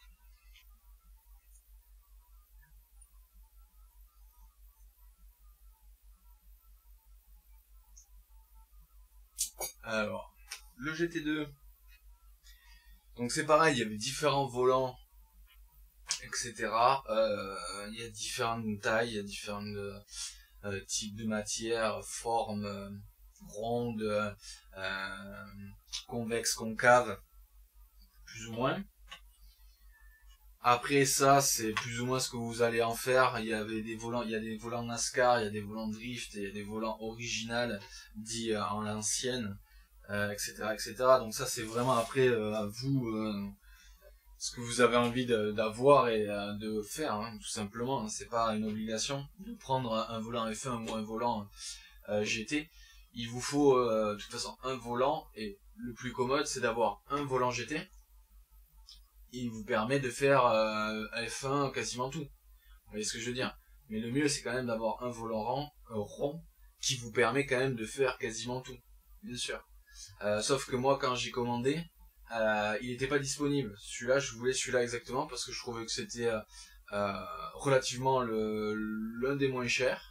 Speaker 1: Alors, le GT2. Donc c'est pareil, il y avait différents volants, etc. Il y a différentes tailles, il y a différents types de matières, formes, rondes, convexes, concaves, plus ou moins. Après ça, c'est plus ou moins ce que vous allez en faire. Il y avait des volants, il y a des volants NASCAR, il y a des volants drift, il y a des volants original, dits en l'ancienne, etc., etc. Donc ça, c'est vraiment après à vous ce que vous avez envie d'avoir et de faire, hein, tout simplement. Hein. C'est pas une obligation de prendre un volant F1 ou un volant GT. Il vous faut de toute façon un volant et le plus commode, c'est d'avoir un volant GT. Il vous permet de faire F1 quasiment tout. Vous voyez ce que je veux dire? Mais le mieux, c'est quand même d'avoir un volant rond qui vous permet quand même de faire quasiment tout. Bien sûr. Sauf que moi, quand j'ai commandé, il n'était pas disponible. Celui-là, je voulais celui-là exactement parce que je trouvais que c'était relativement l'un des moins chers.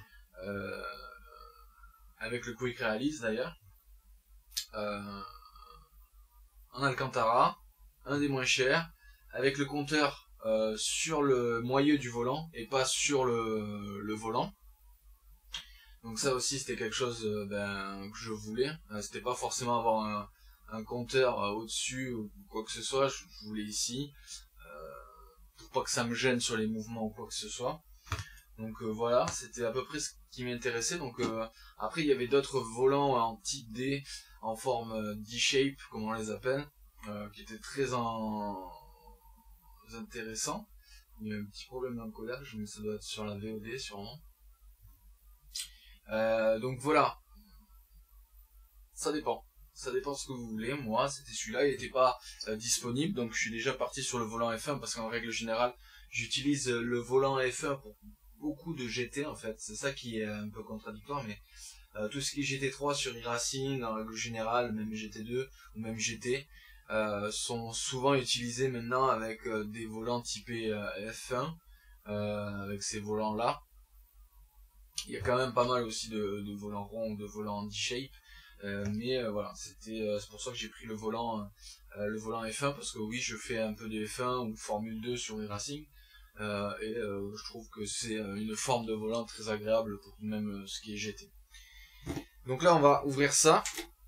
Speaker 1: Avec le Quick Release d'ailleurs. En Alcantara. Un des moins chers, avec le compteur sur le moyeu du volant et pas sur le volant. Donc ça aussi c'était quelque chose que je voulais. C'était pas forcément avoir un compteur au-dessus ou quoi que ce soit, je voulais ici. Pour pas que ça me gêne sur les mouvements ou quoi que ce soit. Donc voilà, c'était à peu près ce qui m'intéressait. Donc après il y avait d'autres volants en type D, en forme D-shape comme on les appelle. Qui était très intéressant. Il y a eu un petit problème d'encodage, mais ça doit être sur la VOD sûrement. Donc voilà. Ça dépend. Ça dépend ce que vous voulez. Moi, c'était celui-là, il n'était pas disponible, donc je suis déjà parti sur le volant F1 parce qu'en règle générale, j'utilise le volant F1 pour beaucoup de GT en fait. C'est ça qui est un peu contradictoire, mais tout ce qui est GT3 sur e-racing, en règle générale, même GT2 ou même GT, sont souvent utilisés maintenant avec des volants typés F1, avec ces volants là. Il y a quand même pas mal aussi de volants ronds, de volants D-shape, mais voilà, c'est pour ça que j'ai pris le volant F1 parce que oui, je fais un peu de F1 ou Formule 2 sur e-racing. Je trouve que c'est une forme de volant très agréable pour même ce qui est GT. Donc là on va ouvrir ça.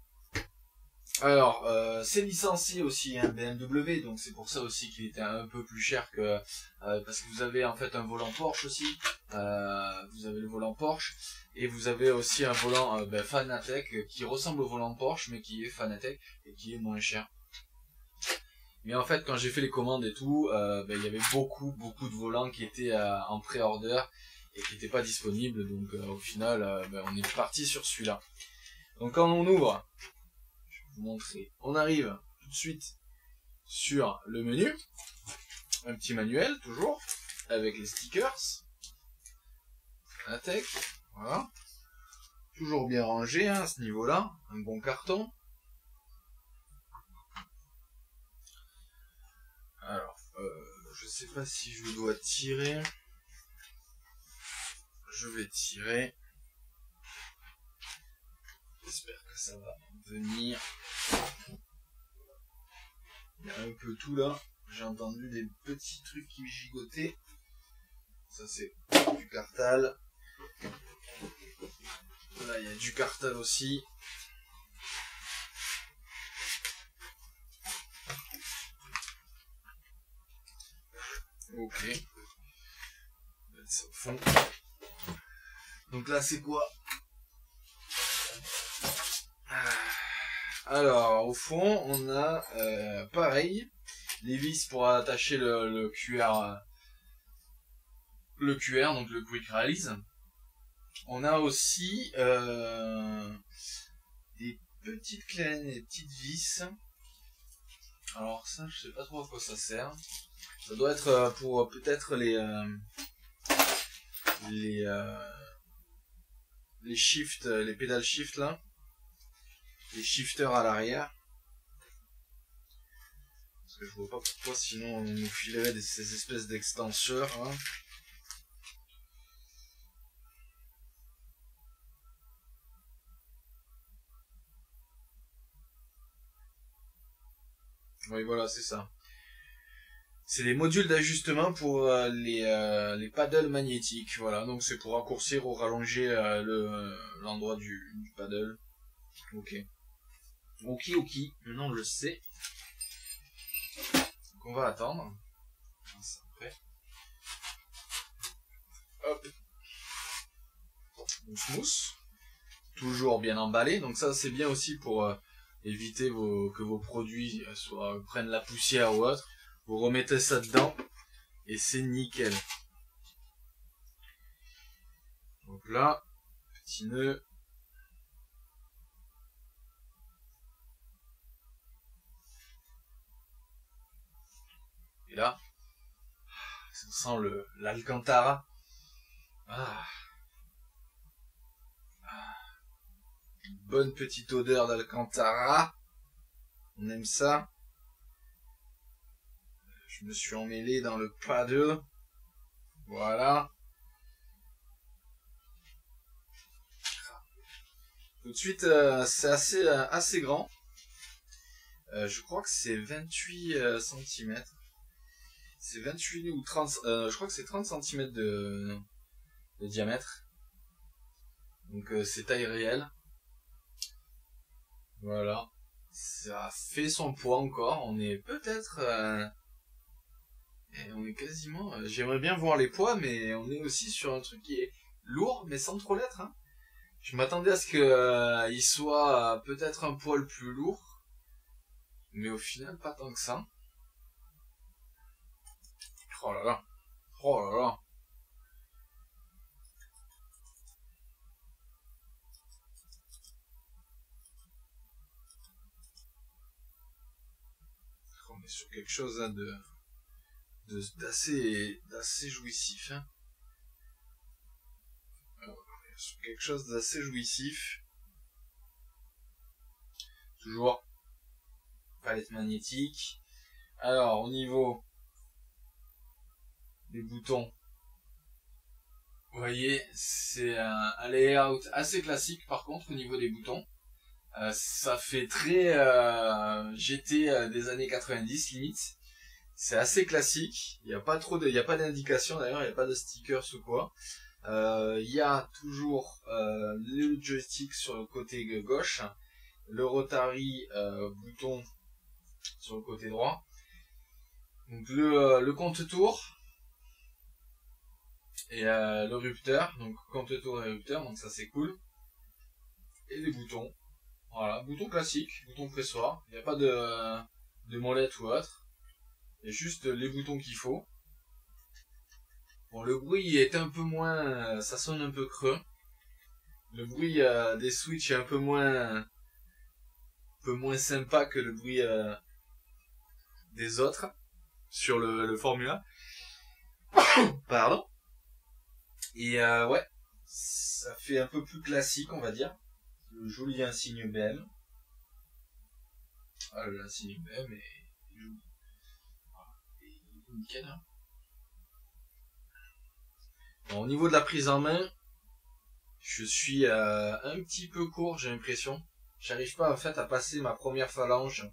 Speaker 1: Alors c'est licencié aussi un BMW, donc c'est pour ça aussi qu'il était un peu plus cher que parce que vous avez en fait un volant Porsche aussi, vous avez le volant Porsche et vous avez aussi un volant Fanatec qui ressemble au volant Porsche mais qui est Fanatec et qui est moins cher. Mais en fait quand j'ai fait les commandes et tout, il y avait beaucoup de volants qui étaient en pré-order et qui n'étaient pas disponibles, donc au final on est parti sur celui-là. Donc quand on ouvre, vous montrer. On arrive tout de suite sur le menu, un petit manuel toujours avec les stickers, la tech, voilà, toujours bien rangé à ce niveau-là, un bon carton. Alors, je sais pas si je dois tirer. je vais tirer. J'espère que ça va venir. Il y a un peu tout là. J'ai entendu des petits trucs qui gigotaient. Ça c'est du cartal. Là il y a du cartal aussi. Ok. On va mettre ça au fond. Donc là c'est quoi? Alors au fond on a pareil les vis pour attacher le QR, donc le Quick Release. On a aussi des petites clés, des petites vis. Alors ça je sais pas trop à quoi ça sert. Ça doit être pour peut-être les shifts, les pédales shift là. Les shifters à l'arrière. Parce que je vois pas pourquoi sinon on nous filerait ces espèces d'extenseurs. Hein. Oui voilà c'est ça. C'est les modules d'ajustement pour les paddles magnétiques. Voilà, donc c'est pour raccourcir ou rallonger l'endroit du paddle. Ok. Ok, maintenant on le sait. Donc on va attendre. Après. Hop. Mousse. Toujours bien emballé. Donc ça c'est bien aussi pour éviter que vos produits prennent la poussière ou autre. Vous remettez ça dedans et c'est nickel. Donc là, petit nœud. Et là, ça sent l'Alcantara. Une bonne petite odeur d'Alcantara. On aime ça. Je me suis emmêlé dans le paddle. Voilà. Tout de suite, c'est assez grand. Je crois que c'est 28 cm. C'est 28 ou 30. Je crois que c'est 30 cm de diamètre. Donc c'est taille réelle. Voilà. Ça fait son poids encore. On est peut-être... on est quasiment... J'aimerais bien voir les poids, mais on est aussi sur un truc qui est lourd, mais sans trop l'être. Hein. Je m'attendais à ce qu'il soit peut-être un poil plus lourd. Mais au final, pas tant que ça. Oh là là. Oh là là. On est sur quelque chose hein, d'assez jouissif. Hein. Alors, sur quelque chose d'assez jouissif. Toujours palette magnétique. Alors, au niveau des boutons, vous voyez, c'est un layout assez classique par contre au niveau des boutons. Ça fait très GT des années 90 limite. C'est assez classique. Il n'y a pas d'indication d'ailleurs, il n'y a pas de stickers ou quoi. Il y a toujours le joystick sur le côté gauche, le rotary bouton sur le côté droit. Donc le compte-tour et le rupteur. Donc compte-tour et rupteur, donc ça c'est cool. Et les boutons. Voilà, bouton classique, bouton pressoir. Il n'y a pas de molette ou autre. Il y a juste les boutons qu'il faut. Bon, le bruit est un peu moins... ça sonne un peu creux. Le bruit des switches est un peu moins sympa que le bruit des autres sur le Formula. Pardon. Et ouais, ça fait un peu plus classique, on va dire. Le joli insigne BM. Ah, l'insigne BM est joli. Il est nickel. Hein. Bon, au niveau de la prise en main, Je suis un petit peu court, j'ai l'impression. J'arrive pas en fait à passer ma première phalange.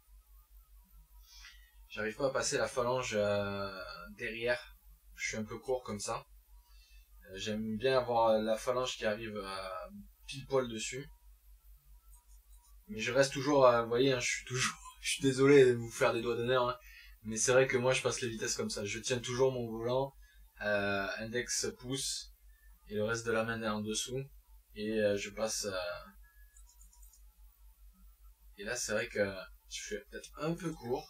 Speaker 1: J'arrive pas à passer la phalange derrière. Je suis un peu court comme ça. J'aime bien avoir la phalange qui arrive pile poil dessus. Mais je reste toujours, vous voyez, hein, je suis toujours, je suis désolé de vous faire des doigts d'honneur, hein, mais c'est vrai que moi je passe les vitesses comme ça. Je tiens toujours mon volant, index pouce, et le reste de la main est en dessous, et je passe. Et là c'est vrai que je suis peut-être un peu court.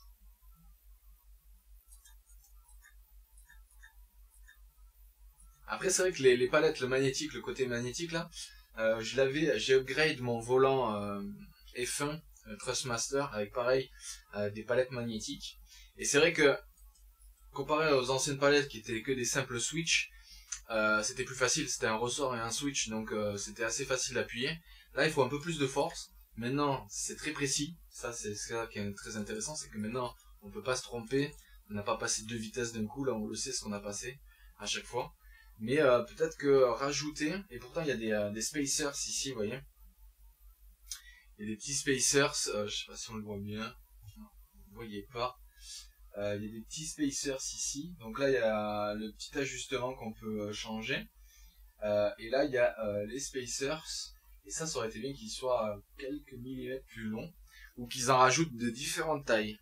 Speaker 1: Après c'est vrai que les palettes, le magnétique, le côté magnétique là, j'ai upgrade mon volant F1 Thrustmaster avec pareil des palettes magnétiques. Et c'est vrai que comparé aux anciennes palettes qui étaient que des simples switch, c'était plus facile, c'était un ressort et un switch, donc c'était assez facile d'appuyer. Là il faut un peu plus de force. Maintenant c'est très précis, ça c'est ça qui est très intéressant, c'est que maintenant on peut pas se tromper, on n'a pas passé 2 vitesses d'un coup, là on le sait ce qu'on a passé à chaque fois. Mais peut-être que rajouter, et pourtant il y a des spacers ici, vous voyez. Il y a des petits spacers, je sais pas si on le voit bien, non, vous ne voyez pas. Il y a des petits spacers ici, donc là il y a le petit ajustement qu'on peut changer. Et là il y a les spacers, et ça aurait été bien qu'ils soient quelques millimètres plus longs, ou qu'ils en rajoutent de différentes tailles.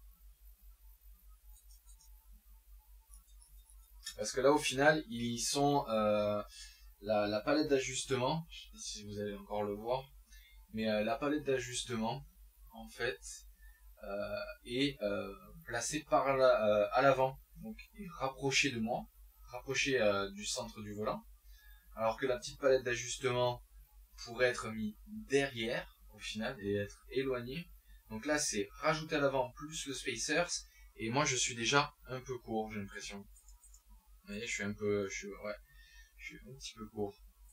Speaker 1: Parce que là au final ils sont la palette d'ajustement, je sais pas si vous allez encore le voir, mais la palette d'ajustement en fait est placée à l'avant, donc est rapprochée de moi, rapprochée du centre du volant, alors que la petite palette d'ajustement pourrait être mise derrière au final et être éloignée. Donc là c'est rajouter à l'avant plus le spacers, et moi je suis déjà un peu court, j'ai l'impression. Vous voyez, je suis un petit peu court.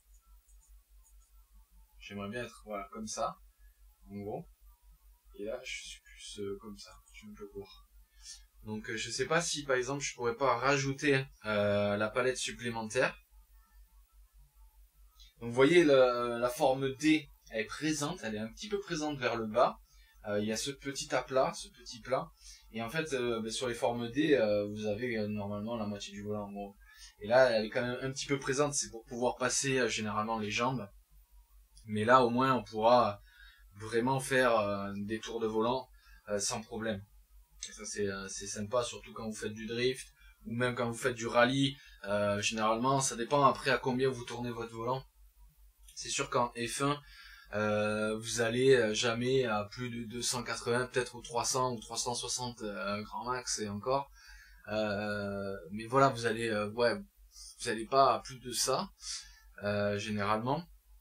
Speaker 1: J'aimerais bien être voilà, comme ça, en gros. Et là, je suis plus comme ça. Je suis un peu court. Donc, je sais pas si, par exemple, je pourrais pas rajouter la palette supplémentaire. Donc, vous voyez, la forme D, elle est présente. Elle est un petit peu présente vers le bas. Il y a ce petit aplat, ce petit plat. Et en fait, sur les formes D, vous avez normalement la moitié du volant, en gros. Et là, elle est quand même un petit peu présente. C'est pour pouvoir passer généralement les jambes. Mais là, au moins, on pourra vraiment faire des tours de volant sans problème. Et ça, c'est sympa, surtout quand vous faites du drift, ou même quand vous faites du rallye. Généralement, ça dépend après à combien vous tournez votre volant. C'est sûr qu'en F1, vous allez jamais à plus de 280, peut-être ou 300 ou 360 grand max et encore. Mais voilà, vous allez pas à plus de ça, généralement.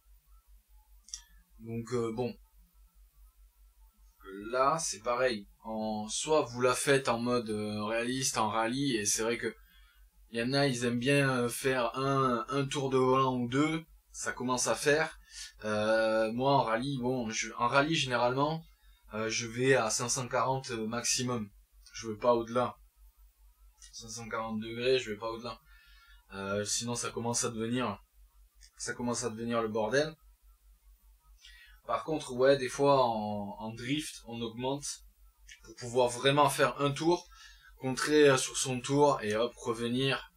Speaker 1: Donc bon, là c'est pareil. Soit vous la faites en mode réaliste, en rallye, et c'est vrai que il y en a, ils aiment bien faire un tour de volant ou deux, ça commence à faire. Moi en rallye, en rallye généralement, je vais à 540 maximum. Je veux pas au-delà. 540 degrés, je vais pas au-delà. Sinon ça commence à devenir le bordel. Par contre, ouais, des fois en drift, on augmente pour pouvoir vraiment faire un tour, contrer sur son tour et hop, revenir.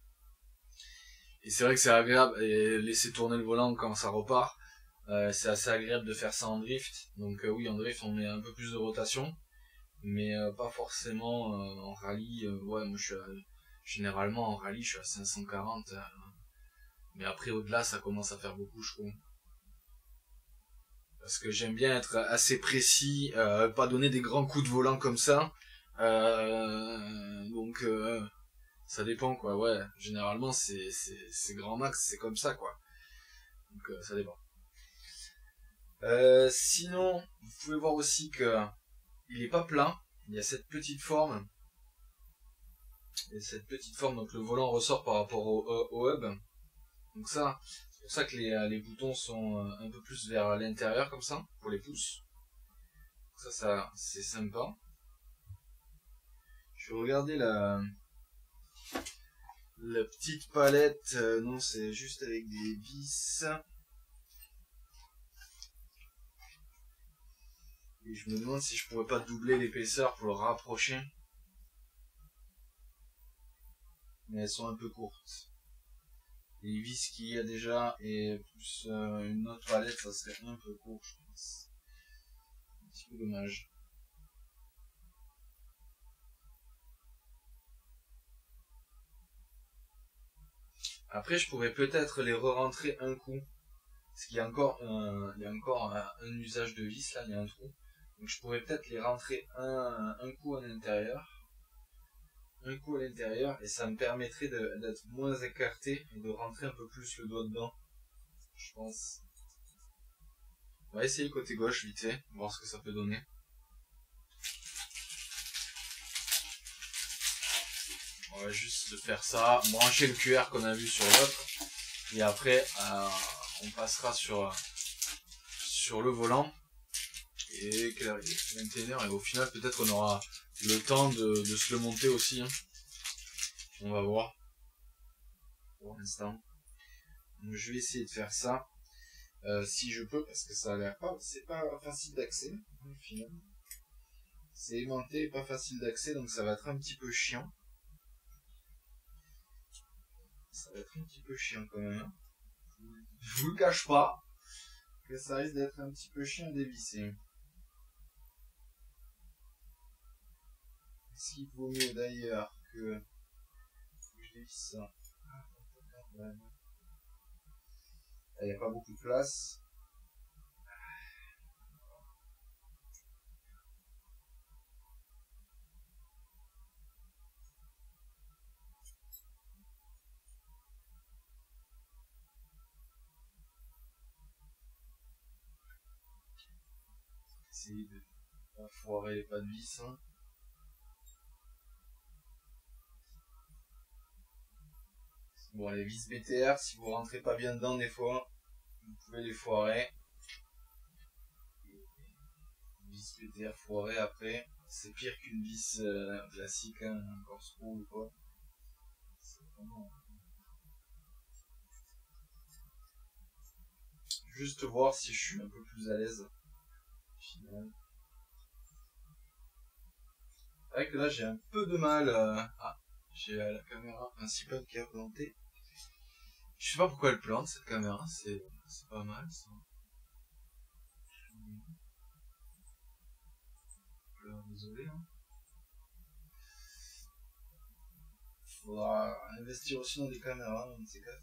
Speaker 1: Et c'est vrai que c'est agréable, et laisser tourner le volant quand ça repart, c'est assez agréable de faire ça en drift. Donc oui, en drift, on met un peu plus de rotation, mais pas forcément en rallye. Ouais, moi généralement en rallye, je suis à 540, mais après au-delà, ça commence à faire beaucoup, je trouve. Parce que j'aime bien être assez précis, pas donner des grands coups de volant comme ça. Donc ça dépend quoi, ouais. Généralement c'est grand max, c'est comme ça quoi. Donc ça dépend. Sinon, vous pouvez voir aussi que il est pas plat. Il y a cette petite forme. Donc le volant ressort par rapport au hub. Donc ça, c'est pour ça que les boutons sont un peu plus vers l'intérieur comme ça, pour les pouces. Ça c'est sympa. Je vais regarder la petite palette. Non, c'est juste avec des vis. Et je me demande si je pourrais pas doubler l'épaisseur pour le rapprocher. Mais elles sont un peu courtes. Les vis qu'il y a déjà et plus une autre palette, ça serait un peu court, je pense. Un petit peu dommage. Après, je pourrais peut-être les re-rentrer un coup. Parce qu'il y a encore, un usage de vis, là, il y a un trou. Donc je pourrais peut-être les rentrer un coup à l'intérieur. Un coup à l'intérieur, et ça me permettrait d'être moins écarté et de rentrer un peu plus le doigt dedans. Je pense. On va essayer le côté gauche vite fait, voir ce que ça peut donner. On va juste faire ça, brancher le QR qu'on a vu sur l'autre, et après on passera sur le volant. Et quelle heure il est? 21h, et au final peut-être on aura le temps de se le monter aussi. Hein. On va voir. Pour l'instant. Donc je vais essayer de faire ça. Si je peux, parce que ça a l'air pas, c'est pas facile d'accès au final. C'est aimanté et pas facile d'accès, donc ça va être un petit peu chiant. Ça va être un petit peu chiant quand même. Hein. Je vous le cache pas que ça risque d'être un petit peu chiant à dévisser. Est-ce qu'il vaut mieux d'ailleurs que je dévisse ça? Il n'y a pas beaucoup de place. Essayer de pas foirer les pas de vis. Hein. Bon, les vis BTR, si vous rentrez pas bien dedans des fois, vous pouvez les foirer. Les vis BTR foirées après, c'est pire qu'une vis classique, hein, un corkscrew ou quoi. C'est vraiment... Juste voir si je suis un peu plus à l'aise. Final. C'est vrai que là j'ai un peu de mal. J'ai la caméra principale qui a planté. Je sais pas pourquoi elle plante cette caméra, c'est pas mal ça. Alors, désolé. Hein. Faudra investir aussi dans des caméras, dans ces cas.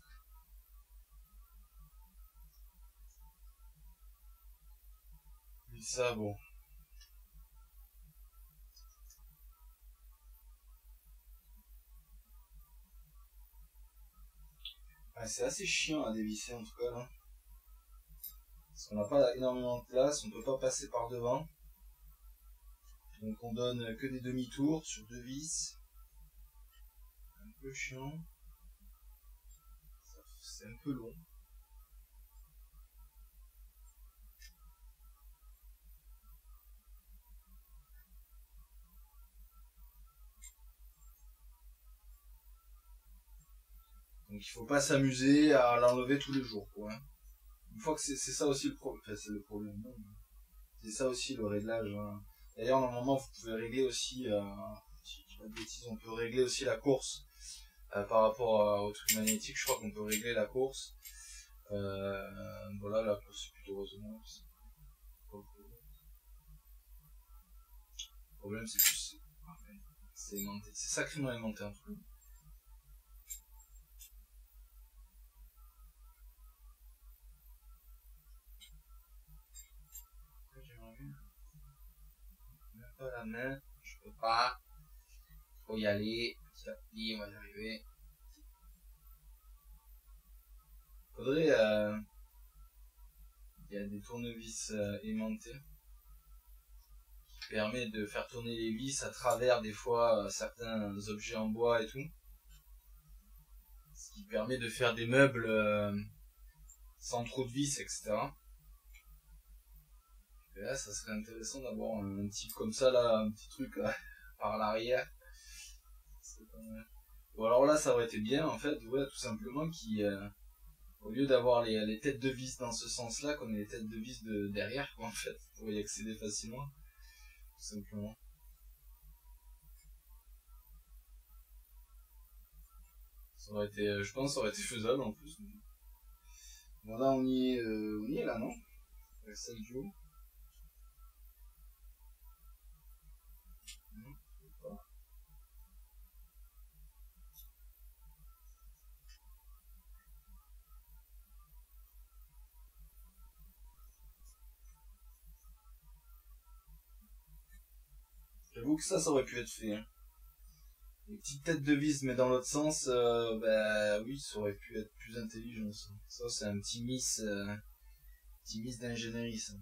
Speaker 1: Mais ça bon. C'est assez chiant à dévisser en tout cas là. Parce qu'on n'a pas énormément de place, on peut pas passer par devant. Donc on donne que des demi-tours sur deux vis. Un peu chiant. C'est un peu long. Donc il faut pas s'amuser à l'enlever tous les jours. Quoi, hein. Une fois que c'est ça aussi le problème. Enfin c'est le problème. C'est ça aussi le réglage. Hein. D'ailleurs normalement vous pouvez régler aussi, si je dis pas de bêtises, on peut régler aussi la course. Par rapport au truc magnétique, je crois qu'on peut régler la course. Voilà, la course c'est plutôt raisonnable. Le problème c'est plus c'est aimanté. C'est sacrément aimanté en tout cas. Même pas la main, je peux pas. Faut y aller, petit à petit, on va y arriver. Faudrait, il y a des tournevis aimantés qui permet de faire tourner les vis à travers des fois certains objets en bois et tout. Ce qui permet de faire des meubles sans trop de vis, etc. Et là, ça serait intéressant d'avoir un type comme ça, là, un petit truc là, par l'arrière. Ou alors là, ça aurait été bien, en fait, ouais, tout simplement, qui
Speaker 2: Au lieu d'avoir les têtes de vis dans ce sens-là, comme les têtes de vis de derrière, quoi, en fait, pour y accéder facilement, tout simplement. Ça aurait été, je pense, ça aurait été faisable en plus. Bon là, on y est là, non? Avec celle du haut. Non, je sais pas. J'avoue que ça aurait pu être fait. Hein. Les petites têtes de vis, mais dans l'autre sens, bah oui, ça aurait pu être plus intelligent. Ça c'est un petit miss d'ingénierie, ça.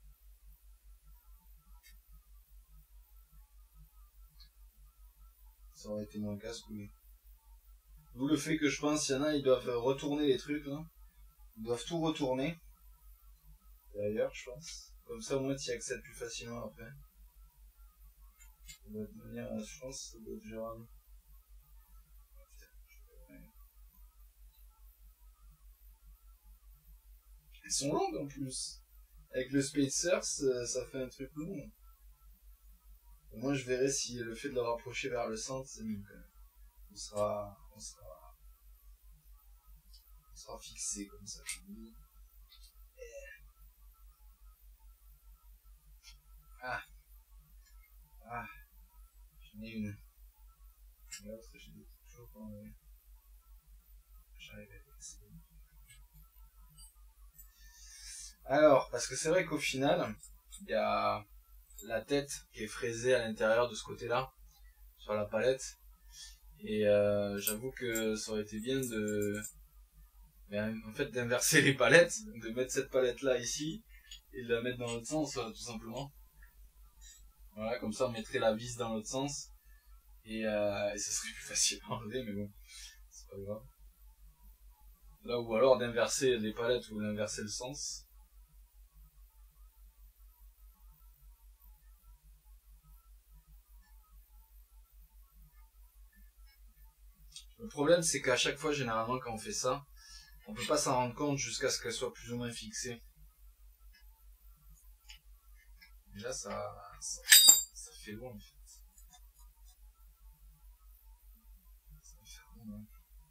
Speaker 2: Ça aurait été moins casse-couille. D'où le fait que je pense qu'il y en a, ils doivent retourner les trucs, là. Ils doivent tout retourner. D'ailleurs, je pense. Comme ça, au moins, tu y accèdes plus facilement après. Ça doit devenir, je pense, ça doit être gérable. Elles sont longues en plus. Avec le Spacer, ça fait un truc long. Moi, je verrai si le fait de le rapprocher vers le centre, c'est mieux quand même. On sera fixé comme ça. Ah, j'en ai une. L'autre, j'ai toujours pas enlevé. J'arrive à accéder. Alors, parce que c'est vrai qu'au final, il y a la tête qui est fraisée à l'intérieur de ce côté-là, sur la palette. Et j'avoue que ça aurait été bien en fait, d'inverser les palettes, de mettre cette palette-là ici, et de la mettre dans l'autre sens, tout simplement. Voilà, comme ça on mettrait la vis dans l'autre sens, et ça serait plus facile à enlever, mais bon, c'est pas grave. Là, ou alors d'inverser les palettes ou d'inverser le sens. Le problème, c'est qu'à chaque fois, généralement, quand on fait ça, on peut pas s'en rendre compte jusqu'à ce qu'elle soit plus ou moins fixée. Et là, ça fait loin, en fait. Ça va faire loin, hein.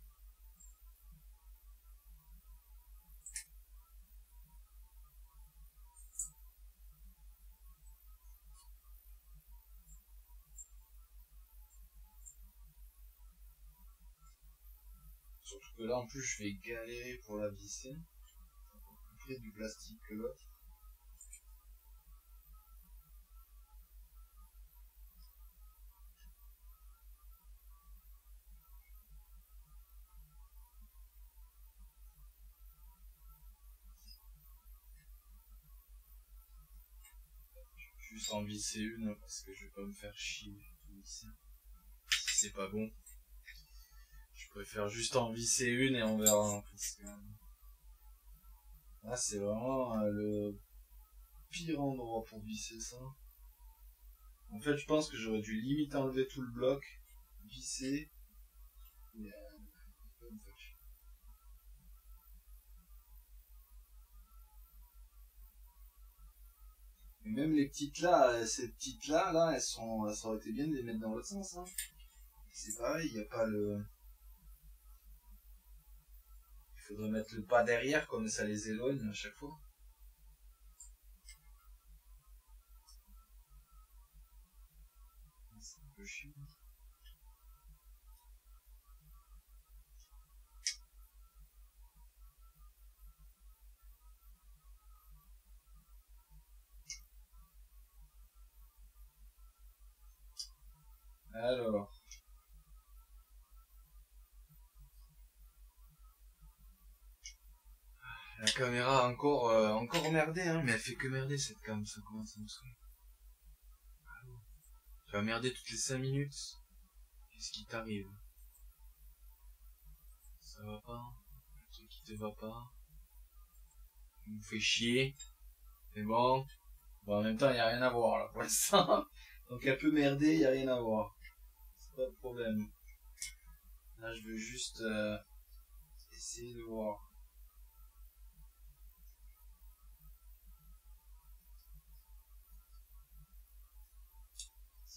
Speaker 2: Surtout que là, en plus, je vais galérer pour la visser. Encore plus près du plastique que l'autre. Juste en visser une parce que je vais pas me faire chier tout visser. Si c'est pas bon, je préfère juste en visser une et on verra. Parce que là, c'est vraiment le pire endroit pour visser ça. En fait, je pense que j'aurais dû limite enlever tout le bloc, visser et pas me faire chier. Et même les petites là, ces petites là, ça aurait été bien de les mettre dans l'autre sens. Hein. C'est pareil, il n'y a pas le... Il faudrait mettre le pas derrière, comme ça les éloigne à chaque fois. C'est un peu chiant. Alors... La caméra a encore merdé, hein, mais elle fait que merder cette cam, ça commence à me saouler. Tu vas merder toutes les 5 minutes. Qu'est-ce qui t'arrive? Ça va pas? Un truc qui te va pas? Tu me fais chier? C'est bon? Bon, en même temps, il n'y a rien à voir là pour l'instant. Donc elle peut merder, il n'y a rien à voir. C'est pas de problème. Là, je veux juste essayer de voir.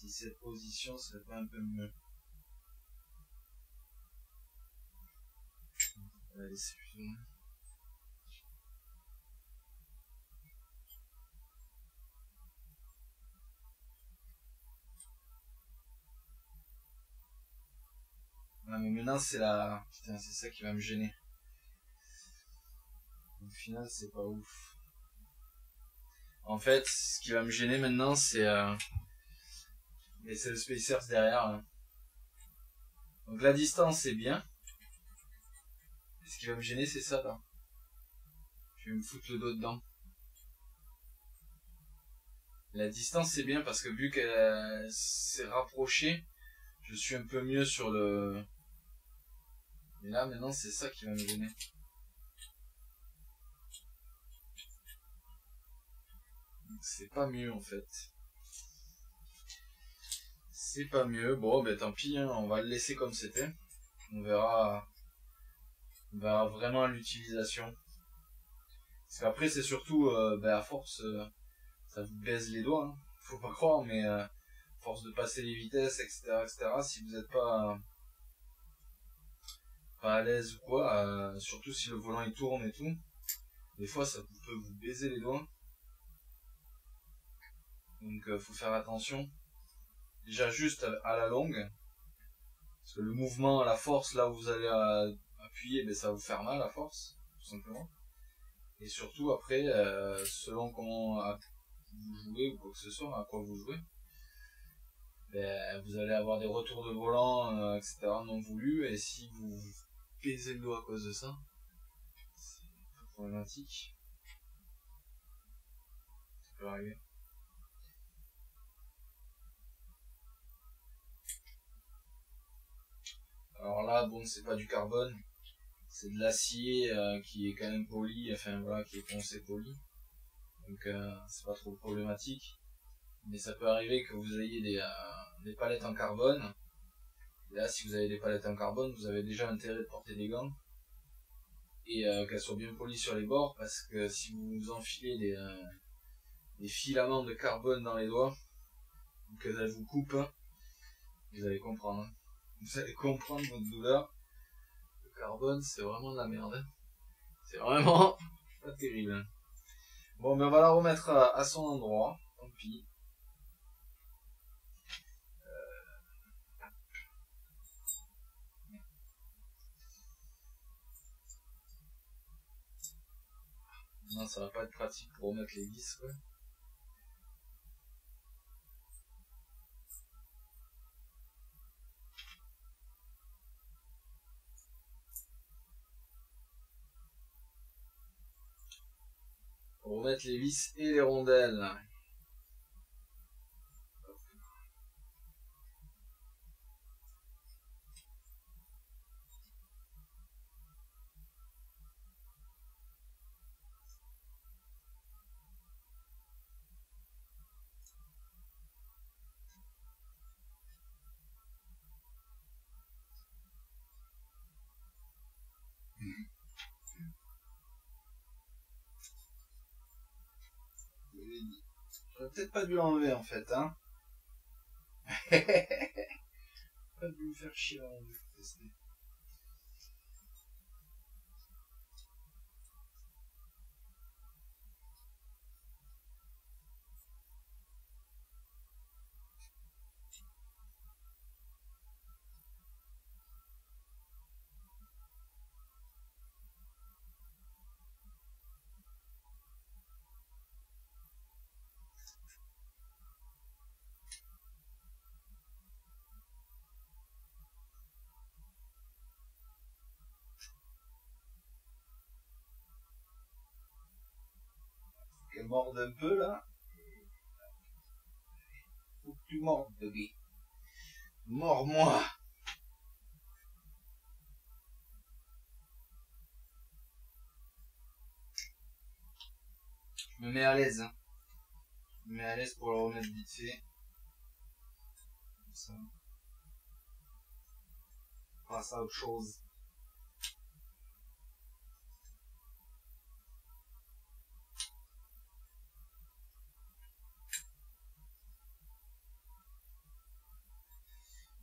Speaker 2: Si cette position serait pas un peu mieux. On va laisser plus ou moins. Ouais, mais maintenant c'est la... Putain, c'est ça qui va me gêner. Au final, c'est pas ouf. En fait, ce qui va me gêner maintenant, c'est le Spacers derrière. Là. Donc la distance, c'est bien. Et ce qui va me gêner, c'est ça, là. Je vais me foutre le dos dedans. La distance, c'est bien parce que vu qu'elle s'est rapprochée, je suis un peu mieux sur le... Mais là, maintenant, c'est ça qui va me gêner. C'est pas mieux, en fait. C'est pas mieux. Bon, ben tant pis, hein, on va le laisser comme c'était. On verra vraiment l'utilisation. Parce qu'après, c'est surtout, à force, ça vous baise les doigts. Hein. Faut pas croire, mais force de passer les vitesses, etc., si vous n'êtes pas à l'aise ou quoi, surtout si le volant il tourne et tout, des fois ça peut vous baiser les doigts. Donc faut faire attention. Déjà juste à la longue, parce que le mouvement, la force, là où vous allez appuyer, ben, ça va vous faire mal à force, tout simplement. Et surtout après, selon comment vous jouez ou quoi que ce soit, à quoi vous jouez, ben, vous allez avoir des retours de volant, etc. non voulus, et si vous baisez le dos à cause de ça, c'est un peu problématique. Ça peut arriver. Alors là, bon, c'est pas du carbone, c'est de l'acier qui est quand même poli, enfin voilà, qui est poncé poli. Donc c'est pas trop problématique. Mais ça peut arriver que vous ayez des palettes en carbone. Et là, si vous avez des palettes en carbone, vous avez déjà intérêt de porter des gants. Et qu'elles soient bien polies sur les bords, parce que si vous enfilez des filaments de carbone dans les doigts, que ça vous coupe, vous allez comprendre. Vous allez comprendre votre douleur. Le carbone, c'est vraiment de la merde. C'est vraiment pas terrible. Bon, mais on va la remettre à son endroit. Tant pis. Non, ça va pas être pratique pour remettre les vis, quoi. Pour remettre les vis et les rondelles. J'aurais peut-être pas dû l'enlever en fait, hein. Pas dû me faire chier avant de tester. Qu'elle morde un peu là. Faut que tu mordes, bébé. Mords-moi. Je me mets à l'aise. Hein. Je me mets à l'aise pour le remettre vite fait. Comme ça. On passe à autre chose.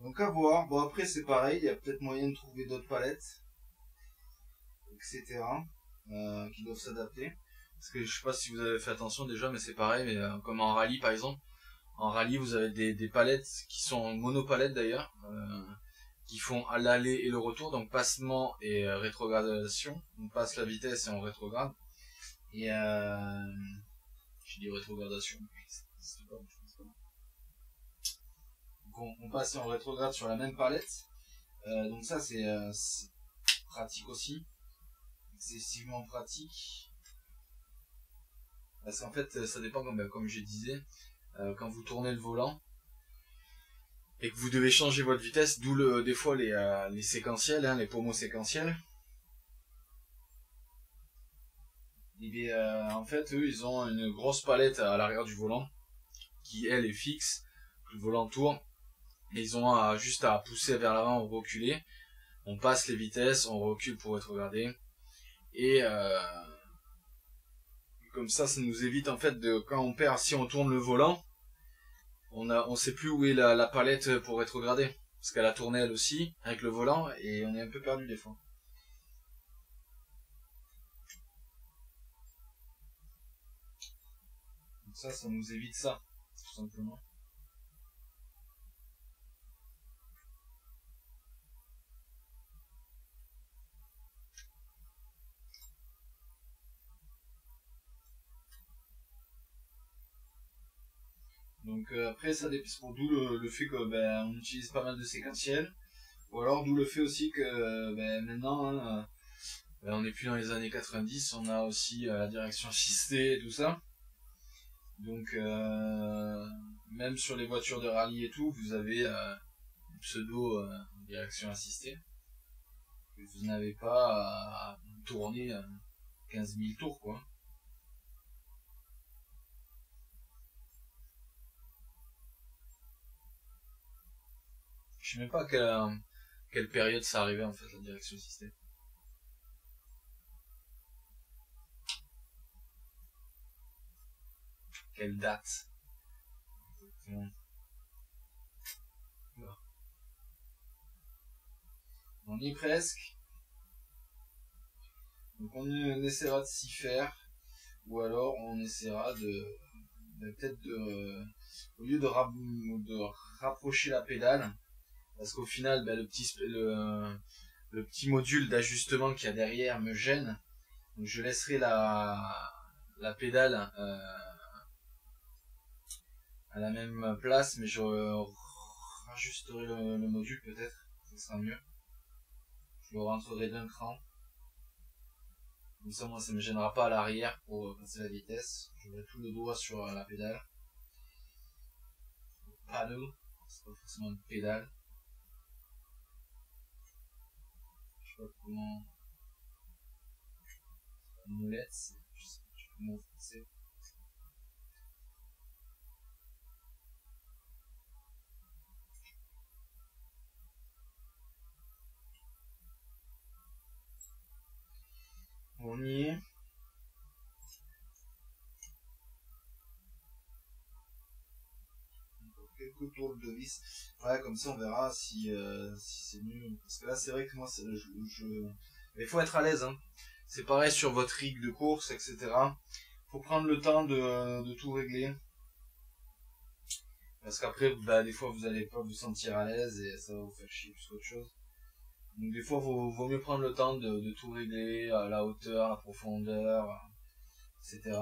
Speaker 2: Donc à voir. Bon après c'est pareil, il y a peut-être moyen de trouver d'autres palettes, etc. Qui doivent s'adapter. Parce que je sais pas si vous avez fait attention déjà, mais c'est pareil, mais comme en rallye par exemple. En rallye vous avez des palettes qui sont monopalettes d'ailleurs, qui font à l'aller et le retour, donc passement et rétrogradation. On passe la vitesse et on rétrograde. Et je dis rétrogradation. Donc on passe et on rétrograde sur la même palette. Donc ça c'est pratique aussi. Excessivement pratique. Parce qu'en fait ça dépend comme je disais, quand vous tournez le volant et que vous devez changer votre vitesse, d'où des fois les séquentiels, les pommeaux séquentiels. Et bien, en fait eux ils ont une grosse palette à l'arrière du volant qui elle est fixe, le volant tourne et ils ont juste à pousser vers l'avant ou reculer. On passe les vitesses, on recule pour rétrograder et comme ça nous évite en fait de quand on perd, si on tourne le volant, on sait plus où est la palette pour rétrograder parce qu'elle a tourné elle aussi avec le volant et on est un peu perdu des fois. Donc ça nous évite ça tout simplement. Donc après ça dépend, pour d'où le fait que on utilise pas mal de séquentiels, ou alors d'où le fait aussi que maintenant hein, on n'est plus dans les années 90, on a aussi la direction assistée et tout ça. Donc même sur les voitures de rallye et tout, vous avez une pseudo direction assistée. Vous n'avez pas à tourner 15 000 tours quoi. Je sais même pas quelle période ça arrivait en fait la direction assistée. Quelle date? Exactement. On y est presque. Donc on essaiera de s'y faire. Ou alors on essaiera peut-être au lieu de rapprocher la pédale, parce qu'au final le petit module d'ajustement qu'il y a derrière me gêne. Donc je laisserai la pédale à la même place, mais je rajusterai le module peut-être, ce sera mieux. Je le rentrerai d'un cran. Comme ça, moi, ça me gênera pas à l'arrière pour passer la vitesse. J'aurai tout le doigt sur la pédale. Paddle, c'est pas forcément une pédale. Je sais pas comment. Moulette, je sais pas comment c'est. On y est. Quelques tours de vis. Ouais, comme ça on verra si c'est mieux. Parce que là c'est vrai que moi il faut être à l'aise. Hein. C'est pareil sur votre rig de course, etc. Faut prendre le temps de tout régler. Parce qu'après, des fois vous allez pas vous sentir à l'aise et ça va vous faire chier plus qu'autre chose. Donc des fois vaut mieux prendre le temps de tout régler, à la hauteur, la profondeur, etc.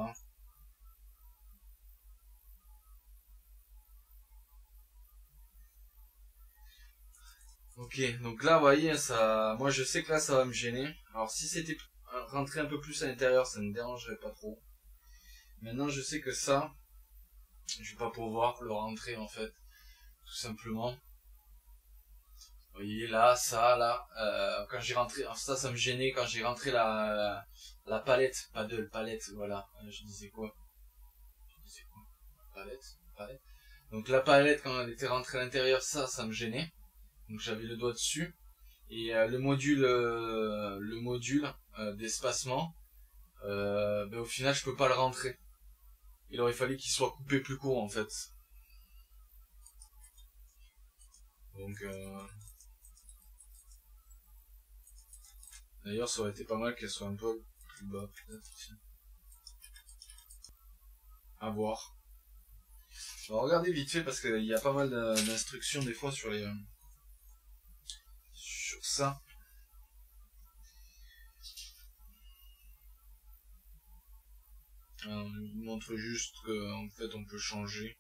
Speaker 2: Ok, donc là, vous voyez, moi je sais que là, ça va me gêner. Alors si c'était rentrer un peu plus à l'intérieur, ça ne me dérangerait pas trop. Maintenant, je sais que ça, je vais pas pouvoir le rentrer en fait, tout simplement. Vous voyez, là, quand j'ai rentré, alors ça me gênait quand j'ai rentré la palette, palette, voilà. Je disais quoi? Palette. Donc la palette, quand elle était rentrée à l'intérieur, ça me gênait. Donc j'avais le doigt dessus. Et le module d'espacement, au final je peux pas le rentrer. Il aurait fallu qu'il soit coupé plus court en fait. Donc d'ailleurs ça aurait été pas mal qu'elle soit un peu plus bas peut-être aussi. À voir. On va regarder vite fait parce qu'il y a pas mal d'instructions des fois sur les sur ça. Alors, il montre juste qu'en fait on peut changer.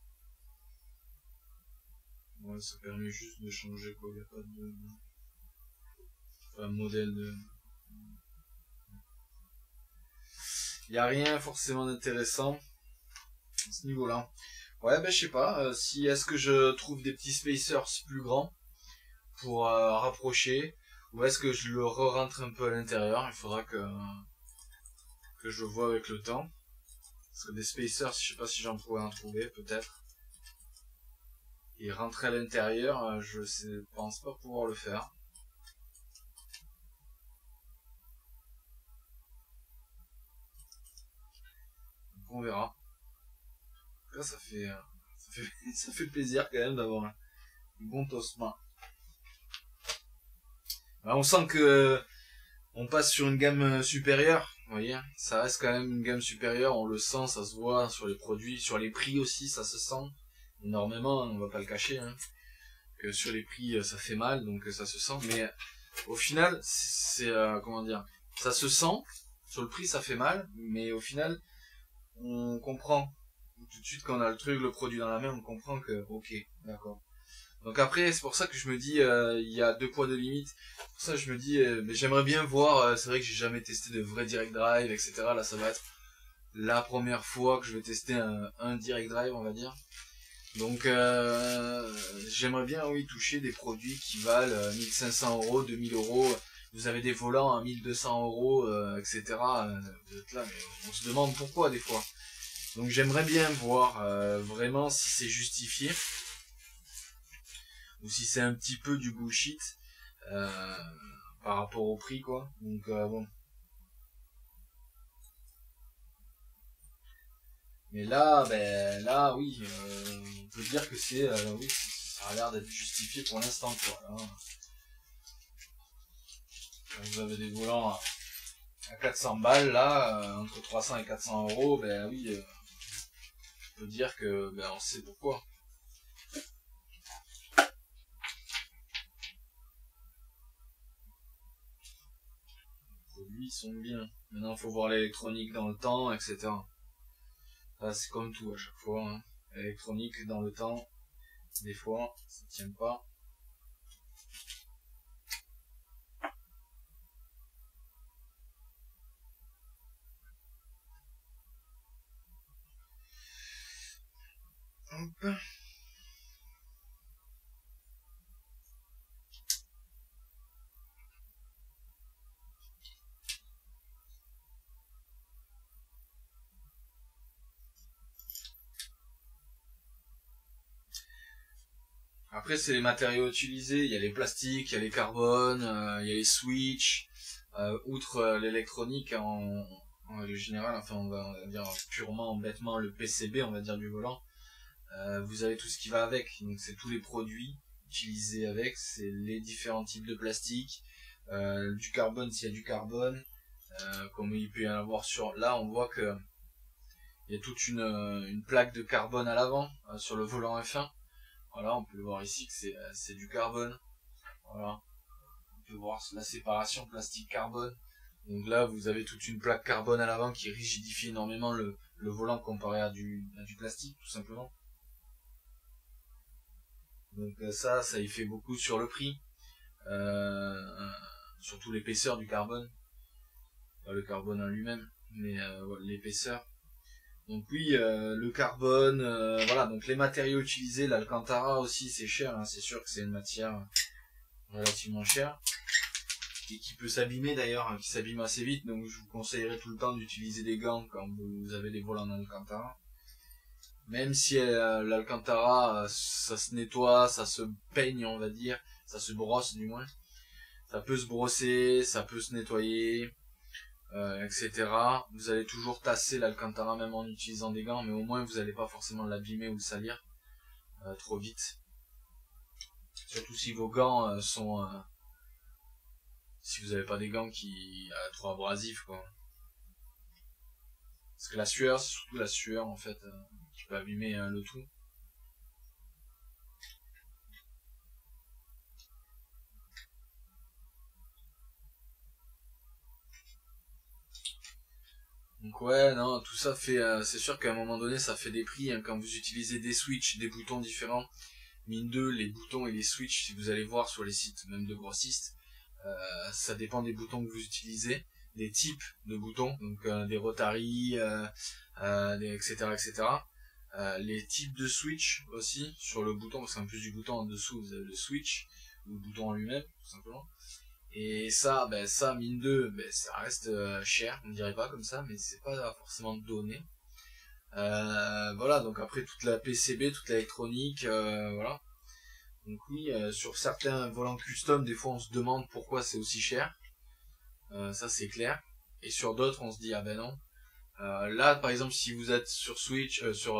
Speaker 2: Ouais, ça permet juste de changer quoi, il n'y a pas de modèle de. Il n'y a rien forcément d'intéressant à ce niveau-là. Ouais, ben je sais pas, si est-ce que je trouve des petits spacers plus grands pour rapprocher, ou est-ce que je le re-rentre un peu à l'intérieur. Il faudra que je le vois avec le temps. Parce que des spacers, je sais pas si j'en pourrais en trouver, peut-être. Et rentrer à l'intérieur, je pense pas pouvoir le faire. Donc on verra. Là, ça fait plaisir quand même d'avoir un bon toastement. On sent que on passe sur une gamme supérieure, vous voyez, ça reste quand même une gamme supérieure, on le sent, ça se voit sur les produits, sur les prix aussi, ça se sent énormément, on va pas le cacher, hein, que sur les prix ça fait mal, donc ça se sent, mais au final, c'est comment dire, ça se sent, sur le prix ça fait mal, mais au final, on comprend, tout de suite quand on a le truc, le produit dans la main, on comprend que, ok, d'accord. Donc après, c'est pour ça que je me dis, il y a 2 poids 2 limites. Pour ça, je me dis, mais j'aimerais bien voir. C'est vrai que j'ai jamais testé de vrai direct drive, etc. Là, ça va être la première fois que je vais tester un direct drive, on va dire. Donc, j'aimerais bien, oui, toucher des produits qui valent 1500 €, 2000 €. Vous avez des volants à 1200 €, etc. Vous êtes là, mais on se demande pourquoi des fois. Donc, j'aimerais bien voir vraiment si c'est justifié. Ou si c'est un petit peu du bullshit par rapport au prix quoi. Donc bon. Mais là, ben là oui, on peut dire que c'est oui, ça a l'air d'être justifié pour l'instant quoi. Là, vous avez des volants à 400 balles là, entre 300 et 400 €, ben oui, on peut dire que ben on sait pourquoi. Les produits sont bien. Maintenant il faut voir l'électronique dans le temps, etc. C'est comme tout à chaque fois, hein. Électronique dans le temps, des fois, ça tient pas. Hop. Après, c'est les matériaux utilisés. Il y a les plastiques, il y a les carbones, il y a les switches. Outre l'électronique en règle générale, enfin on va dire purement, bêtement le PCB, on va dire du volant. Vous avez tout ce qui va avec. Donc c'est tous les produits utilisés avec. C'est les différents types de plastique. Du carbone s'il y a du carbone. Comme il peut y en avoir sur... Là, on voit que il y a toute une plaque de carbone à l'avant, sur le volant F1. Voilà, on peut le voir ici que c'est du carbone. Voilà. On peut voir la séparation plastique-carbone. Donc là, vous avez toute une plaque carbone à l'avant qui rigidifie énormément le volant comparé à du plastique, tout simplement. Donc ça y fait beaucoup sur le prix. Surtout l'épaisseur du carbone. Pas le carbone en lui-même, mais l'épaisseur. Donc oui, le carbone, voilà, donc les matériaux utilisés, l'Alcantara aussi c'est cher, hein, c'est sûr que c'est une matière relativement chère, et qui peut s'abîmer d'ailleurs, hein, qui s'abîme assez vite, donc je vous conseillerais tout le temps d'utiliser des gants quand vous avez des volants en Alcantara. Même si l'Alcantara, ça se nettoie, ça se peigne on va dire, ça se brosse du moins, ça peut se brosser, ça peut se nettoyer, etc. Vous allez toujours tasser l'Alcantara même en utilisant des gants, mais au moins vous n'allez pas forcément l'abîmer ou le salir trop vite. Surtout si vos gants sont... si vous n'avez pas des gants qui trop abrasifs, quoi. Parce que la sueur, c'est surtout la sueur, en fait, qui peut abîmer le tout. Donc ouais, non, tout ça fait... c'est sûr qu'à un moment donné, ça fait des prix, hein, quand vous utilisez des switches, des boutons différents. Mine 2, les boutons et les switches, si vous allez voir sur les sites même de grossistes, ça dépend des boutons que vous utilisez, des types de boutons, donc des Rotary, etc. etc. Les types de switch aussi, sur le bouton, parce qu'en plus du bouton en dessous, vous avez le switch, ou le bouton en lui-même, tout simplement. Et ça, ça, mine 2, ça reste cher, on dirait pas comme ça, mais c'est pas forcément donné. Voilà, donc après toute la PCB, toute l'électronique, voilà. Donc oui, sur certains volants custom, des fois on se demande pourquoi c'est aussi cher. Ça c'est clair. Et sur d'autres, on se dit ah ben non. Là, par exemple, si vous êtes sur Twitch,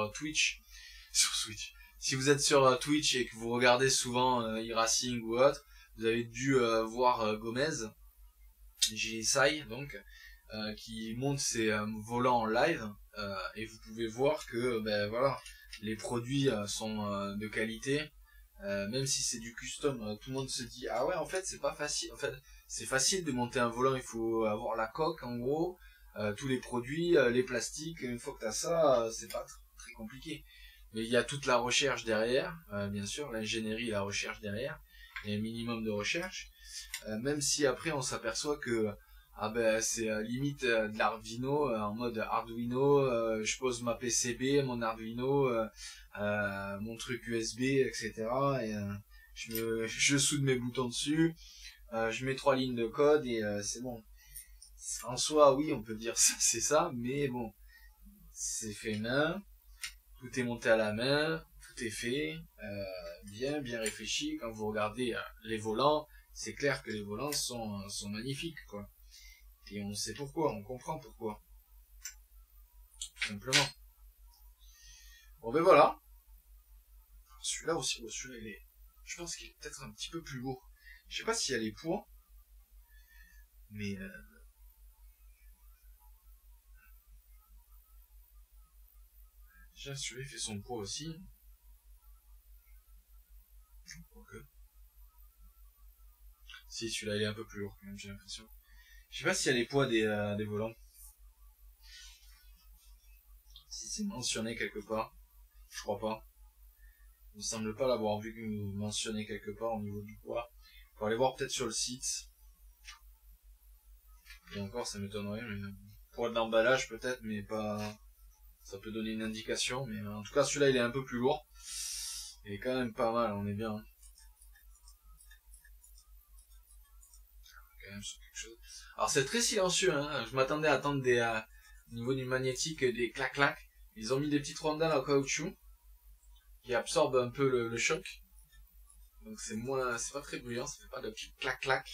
Speaker 2: si vous êtes sur Twitch et que vous regardez souvent e-racing ou autre, vous avez dû voir Gomez, GSI donc, qui monte ses volants en live, et vous pouvez voir que voilà, les produits sont de qualité. Même si c'est du custom, tout le monde se dit ah ouais, en fait c'est pas facile. En fait c'est facile de monter un volant, il faut avoir la coque en gros, tous les produits, les plastiques. Une fois que t'as ça, c'est pas très compliqué. Mais il y a toute la recherche derrière, bien sûr, l'ingénierie et la recherche derrière. Il y a un minimum de recherche, même si après on s'aperçoit que c'est limite de l'Arduino, en mode Arduino, je pose ma PCB, mon Arduino, mon truc USB, etc. Et je soude mes boutons dessus, je mets 3 lignes de code et c'est bon. En soi, oui, on peut dire ça, c'est ça, mais bon, c'est fait main, tout est monté à la main, tout est fait, bien réfléchi. Quand vous regardez les volants, c'est clair que les volants sont magnifiques, quoi. Et on sait pourquoi, on comprend pourquoi. Tout simplement. Bon ben voilà. Celui-là aussi, celui-là il est... Je pense qu'il est peut-être un petit peu plus lourd. Je sais pas s'il y a les poids. Mais... Déjà celui-là il fait son poids aussi. Quoique. Si, celui-là il est un peu plus lourd quand même, j'ai l'impression. Je sais pas s'il y a les poids des volants. Si c'est mentionné quelque part. Je crois pas. Il me semble pas l'avoir vu mentionné quelque part au niveau du poids. Faut aller voir peut-être sur le site. Et encore, ça m'étonnerait, mais poids de l'emballage peut-être, mais pas... Ça peut donner une indication, mais en tout cas, celui-là, il est un peu plus lourd. Il est quand même pas mal, on est bien. Hein. Quand même sur quelque chose. Alors, c'est très silencieux, hein. Je m'attendais à attendre au niveau du magnétique, des clac-clac. Ils ont mis des petites rondelles en caoutchouc qui absorbent un peu le choc. Donc c'est pas très bruyant, ça fait pas de petits clac-clac.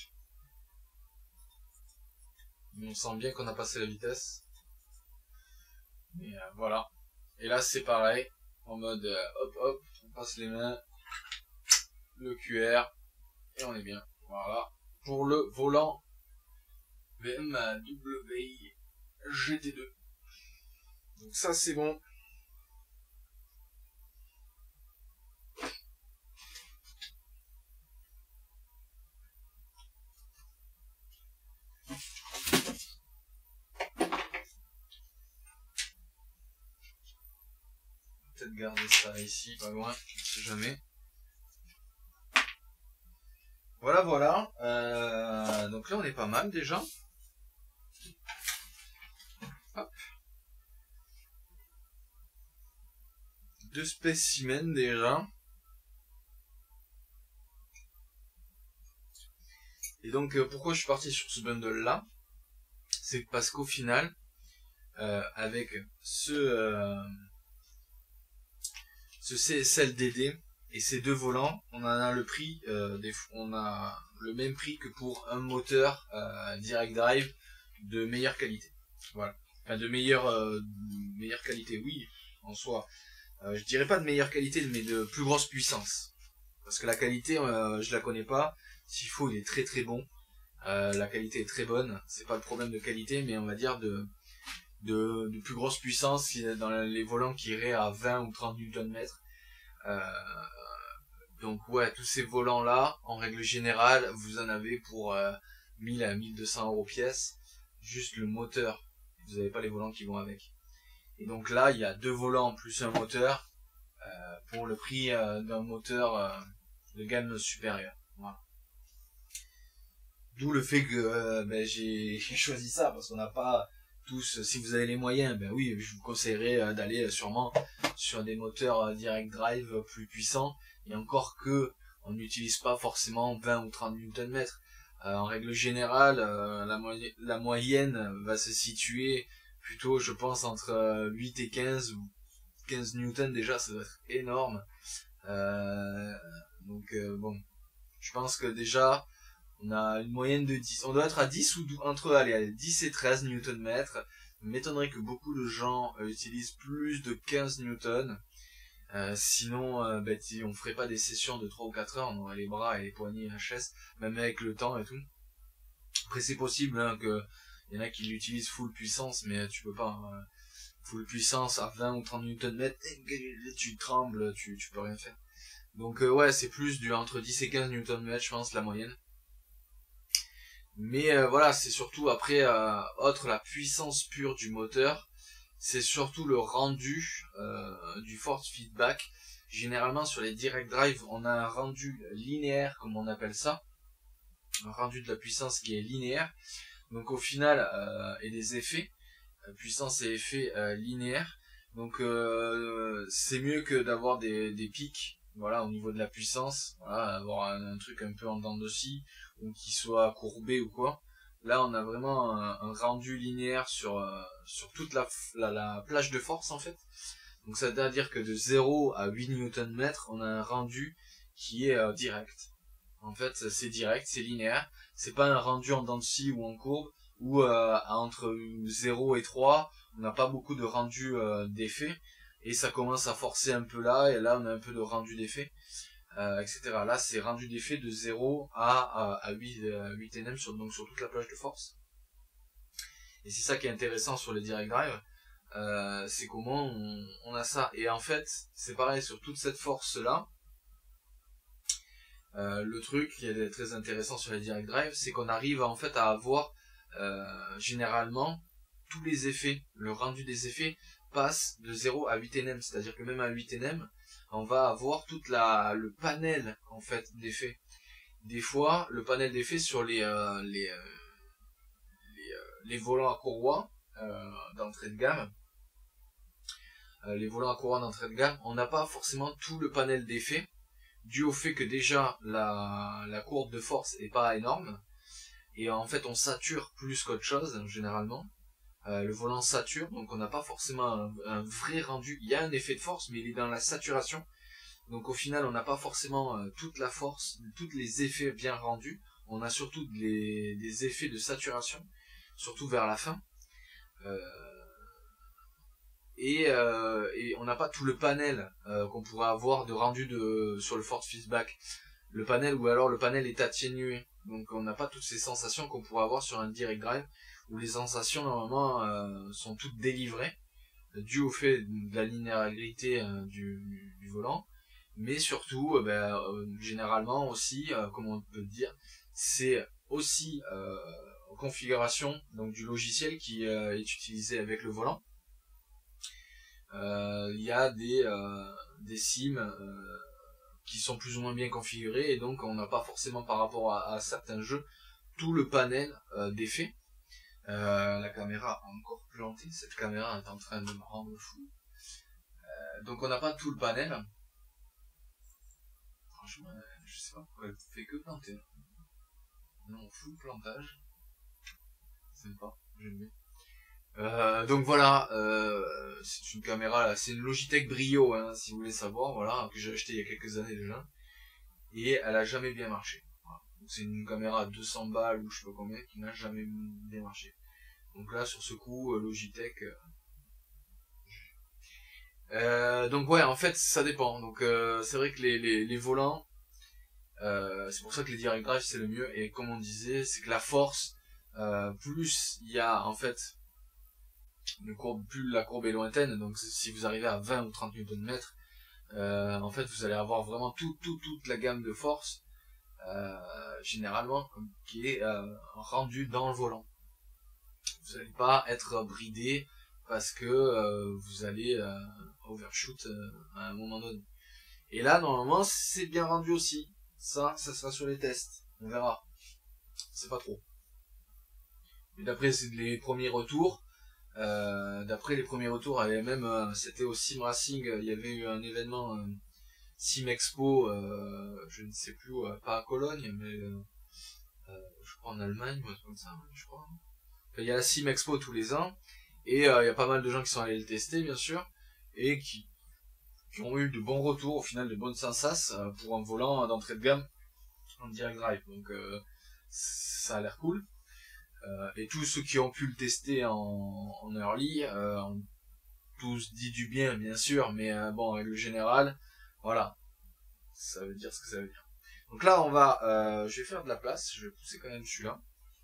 Speaker 2: Mais on sent bien qu'on a passé la vitesse. Mais voilà. Et là c'est pareil, en mode hop hop, on passe les mains, le QR, et on est bien. Voilà. Pour le volant BMW GT2. Donc ça c'est bon. Peut-être garder ça ici, pas loin, je sais jamais. Voilà. Donc là on est pas mal déjà. Hop. 2 spécimens déjà. Et donc pourquoi je suis parti sur ce bundle là, c'est parce qu'au final, avec ce CSL-DD et ces 2 volants, on en a le prix, on a le même prix que pour un moteur direct drive de meilleure qualité. Voilà. Enfin de meilleure qualité, oui, en soi. Je dirais pas de meilleure qualité, mais de plus grosse puissance. Parce que la qualité, je la connais pas. Tifo, il est très très bon. La qualité est très bonne. C'est pas le problème de qualité, mais on va dire de plus grosse puissance dans les volants qui iraient à 20 ou 30 Nm. Donc ouais, tous ces volants là, en règle générale, vous en avez pour 1000 à 1200 euros pièce. Juste le moteur. Vous n'avez pas les volants qui vont avec. Et donc là, il y a 2 volants plus un moteur pour le prix d'un moteur de gamme supérieure. Voilà. D'où le fait que j'ai choisi ça, parce qu'on n'a pas tous, si vous avez les moyens, ben oui, je vous conseillerais d'aller sûrement sur des moteurs direct drive plus puissants, et encore que on n'utilise pas forcément 20 ou 30 Nm. En règle générale, la moyenne va se situer plutôt, je pense, entre 8 et 15 ou 15 Newton déjà, ça doit être énorme. Donc bon, je pense que déjà on a une moyenne de 10, on doit être à 10 ou 12, entre allez, 10 et 13 Nm. M'étonnerait que beaucoup de gens utilisent plus de 15 Newton. Sinon, on ferait pas des sessions de 3 ou 4 heures, on aurait les bras et les poignets HS, même avec le temps et tout. Après c'est possible hein, que y en a qui l'utilisent full puissance, mais tu peux pas. Full puissance à 20 ou 30 Nm, tu trembles, tu peux rien faire. Donc ouais, c'est plus du entre 10 et 15 Nm, je pense, la moyenne. Mais voilà, c'est surtout après, la puissance pure du moteur, c'est surtout le rendu du force feedback. Généralement sur les direct drive, on a un rendu linéaire, comme on appelle ça, un rendu de la puissance qui est linéaire. Donc au final, et des effets, puissance et effets linéaires. Donc c'est mieux que d'avoir des pics, voilà, au niveau de la puissance, voilà, avoir un truc un peu en dents de scie, ou qui soit courbé ou quoi. Là on a vraiment un rendu linéaire sur toute la plage de force en fait. Donc ça veut dire que de 0 à 8 Nm, on a un rendu qui est direct. En fait c'est direct, c'est linéaire, c'est pas un rendu en dents de scie ou en courbe, où entre 0 et 3, on n'a pas beaucoup de rendu d'effet, et ça commence à forcer un peu là, et là on a un peu de rendu d'effet, etc. Là c'est rendu d'effet de 0 à 8 Nm donc sur toute la plage de force. Et c'est ça qui est intéressant sur les direct drive, c'est comment on a ça. Et en fait, c'est pareil sur toute cette force là. Le truc qui est très intéressant sur les direct drive, c'est qu'on arrive en fait à avoir généralement tous les effets, le rendu des effets passe de 0 à 8 Nm, c'est-à-dire que même à 8 Nm, on va avoir toute le panel en fait d'effets. Des fois, le panel d'effets sur les volants à courroie d'entrée de gamme, on n'a pas forcément tout le panel d'effets, dû au fait que déjà la courbe de force est pas énorme, et en fait on sature plus qu'autre chose généralement. Le volant sature, donc on n'a pas forcément un vrai rendu. Il y a un effet de force, mais il est dans la saturation. Donc au final, on n'a pas forcément toute la force, tous les effets bien rendus. On a surtout des effets de saturation, surtout vers la fin. Et on n'a pas tout le panel qu'on pourrait avoir de rendu sur le force feedback. Le panel, ou alors le panel est atténué. Donc on n'a pas toutes ces sensations qu'on pourrait avoir sur un direct drive, où les sensations normalement sont toutes délivrées, dû au fait de la linéarité du volant, mais surtout généralement aussi, comme on peut dire, c'est aussi configuration donc du logiciel qui est utilisé avec le volant. Il y a des sims qui sont plus ou moins bien configurés, et donc on n'a pas forcément par rapport à certains jeux tout le panel d'effets. La caméra a encore planté, cette caméra est en train de me rendre fou. Donc on n'a pas tout le panel. Franchement, je sais pas pourquoi elle fait que planter. Non, full plantage. Sympa, j'aime bien. Donc voilà, c'est une caméra, là, c'est une Logitech Brio, hein, si vous voulez savoir, voilà, que j'ai acheté il y a quelques années déjà. Et elle a jamais bien marché. Voilà. C'est une caméra à 200 balles ou je sais pas combien qui n'a jamais bien marché. Donc là sur ce coup Logitech. Donc ouais, en fait ça dépend. Donc c'est vrai que les volants,
Speaker 1: C'est pour ça que les direct drive c'est le mieux. Et comme on disait, c'est que la force, plus il y a en fait une courbe, plus la courbe est lointaine. Donc si vous arrivez à 20 ou 30 Nm, en fait vous allez avoir vraiment toute la gamme de force, généralement, qui est rendue dans le volant. Vous n'allez pas être bridé parce que vous allez overshoot à un moment donné. Et là, normalement, c'est bien rendu aussi. Ça sera sur les tests. On verra. C'est pas trop. Mais d'après les premiers retours, c'était au Sim Racing, il y avait eu un événement Sim Expo, je ne sais plus, pas à Cologne, mais je crois en Allemagne, ou un truc comme ça, je crois. Enfin, il y a la Sim Expo tous les ans, et il y a pas mal de gens qui sont allés le tester, bien sûr, et qui ont eu de bons retours, au final de bonnes sensations, pour un volant d'entrée de gamme en direct drive. Donc ça a l'air cool. Et tous ceux qui ont pu le tester en early ont tous dit du bien sûr, mais bon, en règle générale, voilà, ça veut dire ce que ça veut dire. Donc là, je vais faire de la place, je vais pousser quand même celui-là.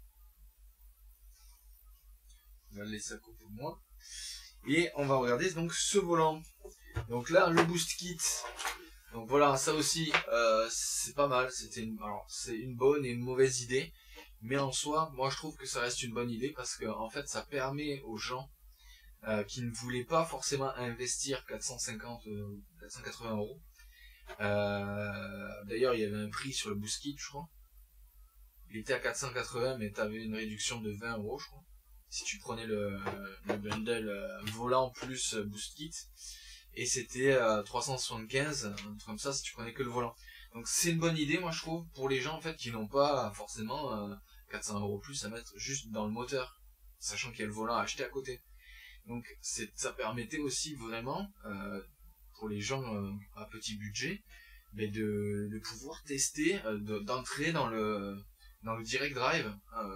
Speaker 1: On va le laisser à côté de moi. Et on va regarder donc ce volant. Donc là, le boost kit. Donc voilà, ça aussi, c'est pas mal. C'est une bonne et une mauvaise idée. Mais en soi, moi je trouve que ça reste une bonne idée parce que en fait, ça permet aux gens qui ne voulaient pas forcément investir 450 480 euros. D'ailleurs, il y avait un prix sur le boost kit, je crois. Il était à 480, mais tu avais une réduction de 20 euros, je crois. Si tu prenais le bundle volant plus boost kit. Et c'était 375, un truc comme ça, si tu prenais que le volant. Donc c'est une bonne idée, moi je trouve, pour les gens en fait qui n'ont pas forcément 400 euros plus à mettre juste dans le moteur, sachant qu'il y a le volant à acheter à côté. Donc ça permettait aussi vraiment, pour les gens à petit budget, mais de pouvoir tester, d'entrer dans le direct drive,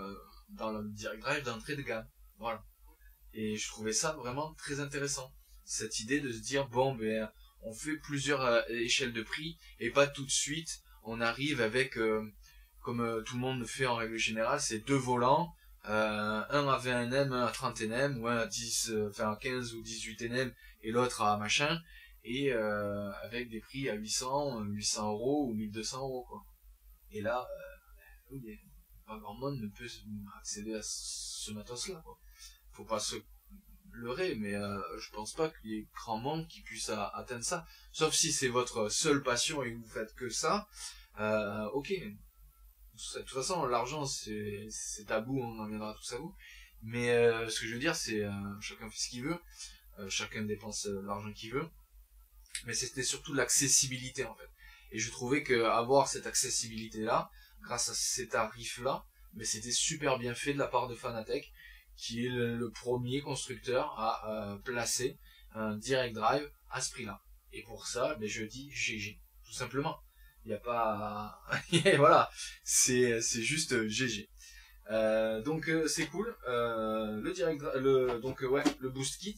Speaker 1: d'entrée de gamme. Voilà. Et je trouvais ça vraiment très intéressant. Cette idée de se dire, bon, ben, on fait plusieurs échelles de prix, et pas tout de suite, on arrive avec, comme tout le monde le fait en règle générale, c'est deux volants, un à 20 Nm, un à 30 Nm, ou un à 15 ou 18 Nm, et l'autre à machin, et avec des prix à 800 euros ou 1200 euros, quoi. Et là, oui, pas grand monde ne peut accéder à ce matos-là, quoi. Faut pas se leurrer, mais je pense pas qu'il y ait grand monde qui puisse atteindre ça. Sauf si c'est votre seule passion et que vous faites que ça, ok. De toute façon, l'argent, c'est tabou, on en viendra tous à bout. Mais ce que je veux dire, c'est chacun fait ce qu'il veut, chacun dépense l'argent qu'il veut. Mais c'était surtout l'accessibilité, en fait. Et je trouvais que avoir cette accessibilité-là, grâce à ces tarifs-là, mais c'était super bien fait de la part de Fanatec, qui est le premier constructeur à placer un direct drive à ce prix-là. Et pour ça, ben, je dis GG, tout simplement. Il n'y a pas... voilà, c'est juste GG. Donc c'est cool. Le direct, le boost kit,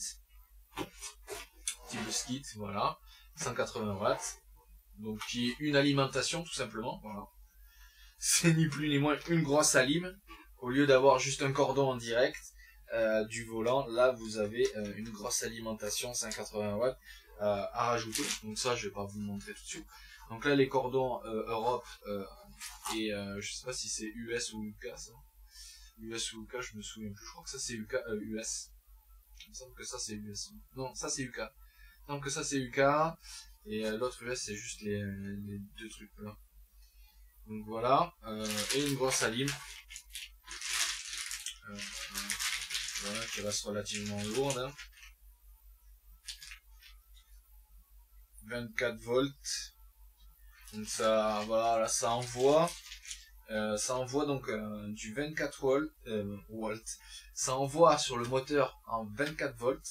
Speaker 1: petit boost kit, voilà, 180 watts, donc qui est une alimentation tout simplement. Voilà, c'est ni plus ni moins une grosse alim. Au lieu d'avoir juste un cordon en direct du volant, là vous avez une grosse alimentation 180 watts à rajouter. Donc ça, je vais pas vous le montrer tout de suite. Donc là, les cordons Europe et je sais pas si c'est US ou UK ça. US ou UK, je me souviens plus. Je crois que ça c'est UK, US. Il me semble que ça c'est US. Non, ça c'est UK. Il me semble que ça c'est UK et l'autre US c'est juste les deux trucs là. Donc voilà, et une grosse alim. Voilà, qui reste relativement lourde. Hein. 24 volts. Donc ça, voilà, là, ça envoie donc du 24 volts. Ça envoie sur le moteur en 24 volts,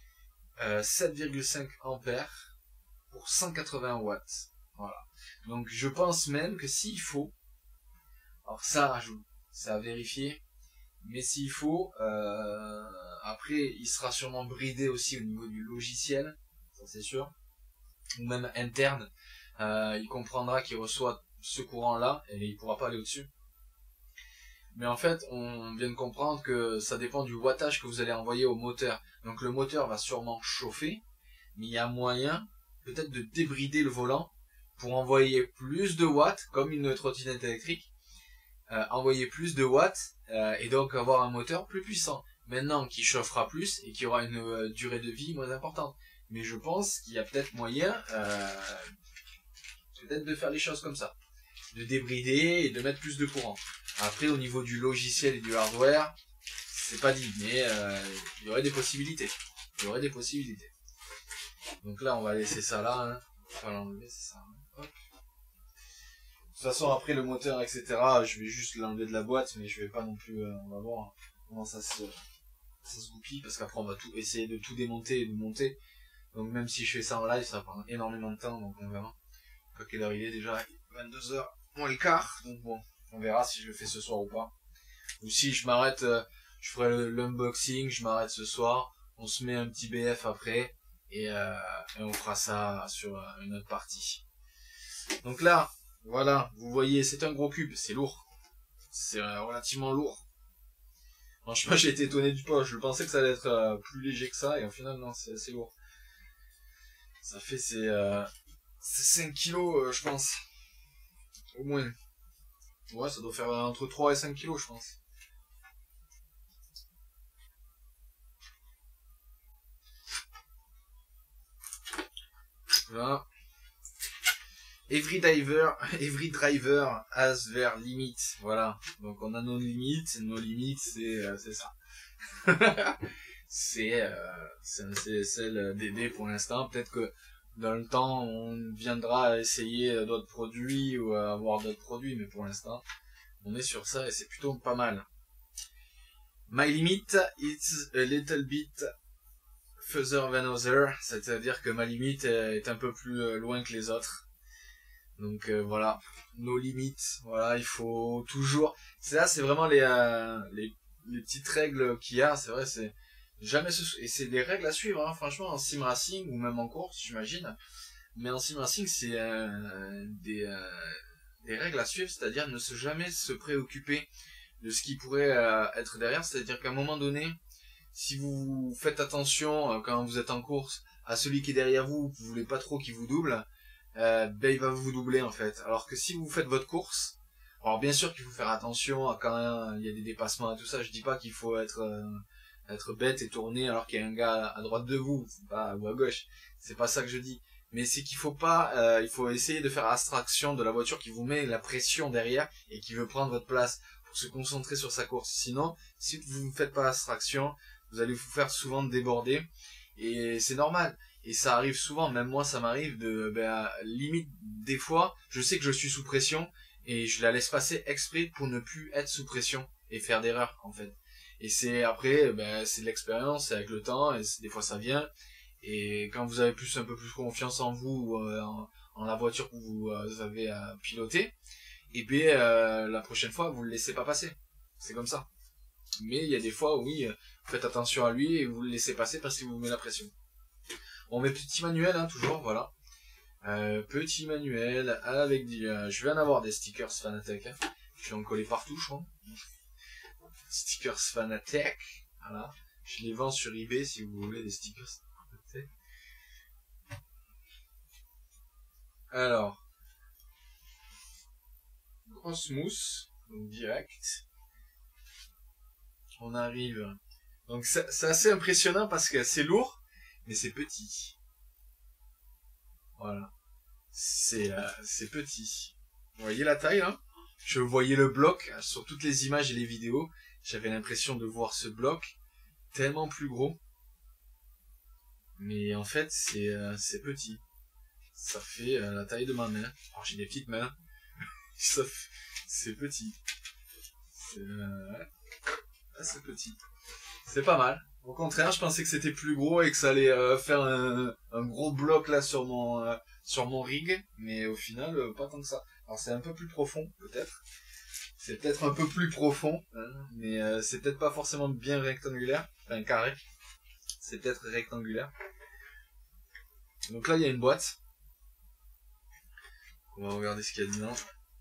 Speaker 1: 7,5 ampères pour 180 watts. Voilà. Donc je pense même que s'il faut, alors ça, c'est à vérifier, mais s'il faut, après il sera sûrement bridé aussi au niveau du logiciel, ça c'est sûr, ou même interne. Il comprendra qu'il reçoit
Speaker 2: ce courant-là, et il pourra pas aller au-dessus. Mais en fait, on vient de comprendre que ça dépend du wattage que vous allez envoyer au moteur. Donc le moteur va sûrement chauffer, mais il y a moyen peut-être de débrider le volant pour envoyer plus de watts, comme une trottinette électrique, envoyer plus de watts et donc avoir un moteur plus puissant. Maintenant, qui chauffera plus et qui aura une durée de vie moins importante. Mais je pense qu'il y a peut-être moyen peut-être de faire les choses comme ça. De débrider et de mettre plus de courant. Après, au niveau du logiciel et du hardware, c'est pas dit, mais il y aurait des possibilités. Il y aurait des possibilités. Donc là, on va laisser ça là. Hein. On va l'enlever, c'est ça. Hein. Hop. De toute façon, après le moteur, etc., je vais juste l'enlever de la boîte, mais je vais pas non plus... on va voir comment ça se goupille, parce qu'après, on va tout essayer de tout démonter et de monter. Donc même si je fais ça en live, ça va prendre énormément de temps, donc on verra. À quelle heure il est déjà? 22h moins le quart, donc bon. On verra si je le fais ce soir ou pas. Ou si je m'arrête, je ferai l'unboxing, je m'arrête ce soir, on se met un petit BF après, et on fera ça sur une autre partie. Donc là, voilà, vous voyez, c'est un gros cube, c'est lourd. C'est relativement lourd. Franchement, j'ai été étonné du poids, je pensais que ça allait être plus léger que ça, et au final, non, c'est assez lourd. Ça fait, c'est 5 kilos, je pense. Au moins. Ouais, ça doit faire entre 3 et 5 kilos, je pense. Voilà. Every driver has their limit. Voilà. Donc on a nos limites. Nos limites, c'est ça. c'est celle d'aider pour l'instant. Peut-être que dans le temps, on viendra essayer d'autres produits ou avoir d'autres produits, mais pour l'instant, on est sur ça et c'est plutôt pas mal. My limit is a little bit further than other, c'est-à-dire que ma limite est un peu plus loin que les autres. Donc voilà, nos limites, voilà, il faut toujours... c'est vraiment les petites règles qu'il y a, c'est vrai, c'est jamais et c'est des règles à suivre, hein, franchement, en sim racing ou même en course, j'imagine. Mais en sim racing, c'est des règles à suivre, c'est-à-dire ne jamais se préoccuper de ce qui pourrait être derrière, c'est-à-dire qu'à un moment donné, si vous faites attention quand vous êtes en course à celui qui est derrière vous, vous voulez pas trop qu'il vous double, ben il va vous doubler en fait. Alors que si vous faites votre course, alors bien sûr qu'il faut faire attention à quand il y a des dépassements et tout ça, je dis pas qu'il faut être bête et tourner alors qu'il y a un gars à droite de vous, pas ou à gauche, c'est pas ça que je dis. Mais c'est qu'il faut pas, il faut essayer de faire abstraction de la voiture qui vous met la pression derrière et qui veut prendre votre place pour se concentrer sur sa course. Sinon, si vous ne faites pas abstraction, vous allez vous faire souvent déborder et c'est normal. Et ça arrive souvent, même moi ça m'arrive de, limite des fois, je sais que je suis sous pression et je la laisse passer exprès pour ne plus être sous pression et faire d'erreurs en fait. Et c'est après, c'est de l'expérience, c'est avec le temps et des fois ça vient. Et quand vous avez un peu plus confiance en vous, en la voiture que vous avez à piloter, et bien la prochaine fois vous le laissez pas passer. C'est comme ça. Mais il y a des fois où oui, vous faites attention à lui et vous le laissez passer parce qu'il vous met la pression. On met petit manuel, hein, toujours, voilà. Petit manuel avec je vais en avoir des stickers Fanatec. Hein. Je vais en coller partout, je crois. Stickers Fanatec, voilà. Je les vends sur eBay si vous voulez des stickers Fanatec. Alors, grosse mousse, donc direct. On arrive. Donc c'est assez impressionnant parce que c'est lourd, mais c'est petit. Voilà. C'est petit. Vous voyez la taille là? Je voyais le bloc sur toutes les images et les vidéos. J'avais l'impression de voir ce bloc tellement plus gros. Mais en fait, c'est petit. Ça fait la taille de ma main. Alors j'ai des petites mains. C'est petit. C'est petit. C'est pas mal. Au contraire, je pensais que c'était plus gros et que ça allait faire un gros bloc là sur mon rig, mais au final, pas tant que ça. Alors c'est un peu plus profond, peut-être. C'est peut-être un peu plus profond, hein, mais c'est peut-être pas forcément bien rectangulaire, enfin carré. C'est peut-être rectangulaire. Donc là, il y a une boîte. On va regarder ce qu'il y a dedans.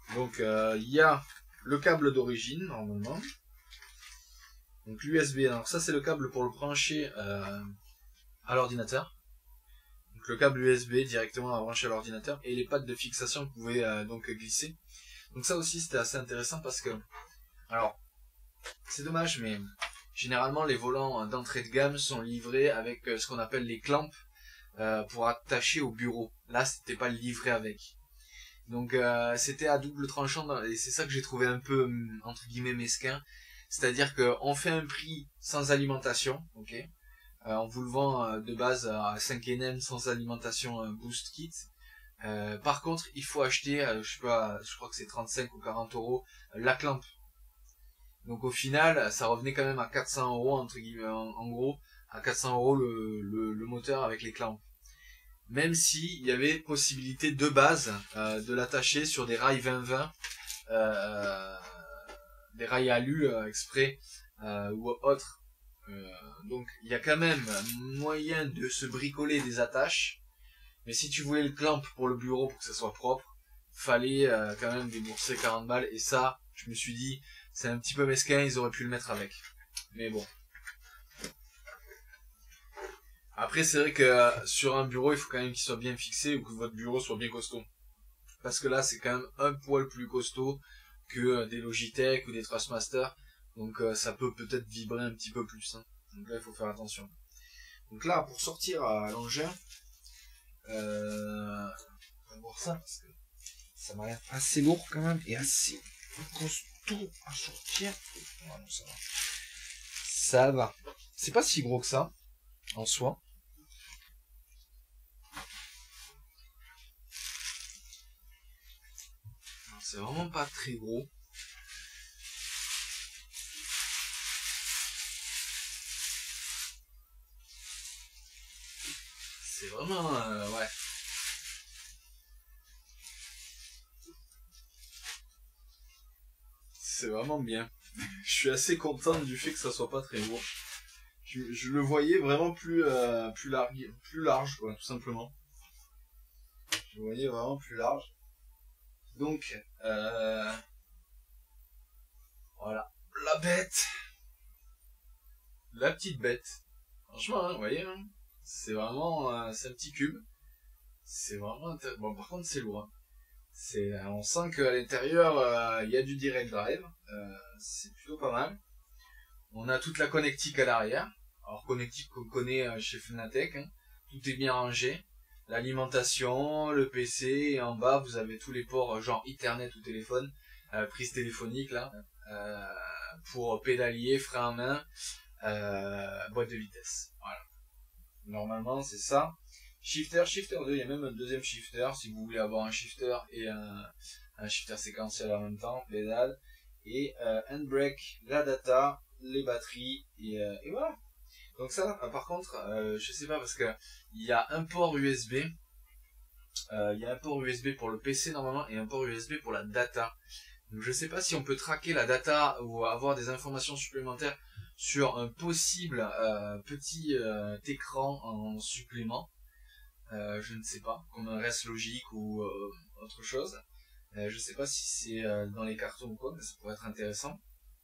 Speaker 2: Donc il y a le câble d'origine normalement. Donc l'USB, alors ça c'est le câble pour le brancher à l'ordinateur. Donc le câble USB directement à brancher à l'ordinateur et les pattes de fixation que vous pouvez donc glisser. Donc ça aussi c'était assez intéressant parce que, alors c'est dommage mais généralement les volants d'entrée de gamme sont livrés avec ce qu'on appelle les clamps pour attacher au bureau. Là c'était pas livré avec. Donc c'était à double tranchant et c'est ça que j'ai trouvé un peu entre guillemets mesquin. C'est-à-dire qu'on fait un prix sans alimentation, ok. On vous le vend de base à 5 NM sans alimentation boost kit. Par contre, il faut acheter, je sais pas, je crois que c'est 35 ou 40 euros la clamp. Donc au final, ça revenait quand même à 400 euros entre guillemets, en gros, à 400 euros le moteur avec les clamps. Même si il y avait possibilité de base de l'attacher sur des rails 20-20, des rails alu exprès ou autres. Donc il y a quand même moyen de se bricoler des attaches, mais si tu voulais le clamp pour le bureau pour que ça soit propre, fallait quand même débourser 40 balles, et ça, je me suis dit, c'est un petit peu mesquin, ils auraient pu le mettre avec. Mais bon. Après c'est vrai que sur un bureau, il faut quand même qu'il soit bien fixé ou que votre bureau soit bien costaud. Parce que là c'est quand même un poil plus costaud que des Logitech ou des Trustmaster. Donc ça peut peut-être vibrer un petit peu plus. Hein. Donc là il faut faire attention. Donc là pour sortir à l'engin, on va voir ça parce que ça m'a l'air assez lourd quand même et assez costaud à sortir. Oh, non, ça va. Ça va. C'est pas si gros que ça en soi. C'est vraiment pas très gros. C'est vraiment ouais. C'est vraiment bien. Je suis assez content du fait que ça soit pas très gros. Je le voyais vraiment plus large quoi, tout simplement. Je le voyais vraiment plus large. Donc voilà, la bête, la petite bête. Franchement, hein, vous voyez, hein, c'est vraiment c'est un petit cube. C'est vraiment bon. Par contre, c'est lourd. Hein. On sent qu'à l'intérieur il y a du direct drive. C'est plutôt pas mal. On a toute la connectique à l'arrière. Alors connectique qu'on connaît chez Fnatek. Hein. Tout est bien rangé. L'alimentation, le PC, et en bas vous avez tous les ports genre Ethernet ou téléphone, prise téléphonique là, pour pédalier, frein à main, boîte de vitesse. Voilà. Normalement c'est ça. Shifter 2, il y a même un deuxième shifter si vous voulez avoir un shifter et un shifter séquentiel en même temps, pédale, et handbrake, la data, les batteries, et voilà. Donc ça, par contre, je sais pas parce que il y a un port USB, il y a un port USB pour le PC normalement et un port USB pour la data. Donc je sais pas si on peut traquer la data ou avoir des informations supplémentaires sur un possible petit écran en supplément. Je ne sais pas, comme un reste logique ou autre chose. Je sais pas si c'est dans les cartons ou quoi, mais ça pourrait être intéressant.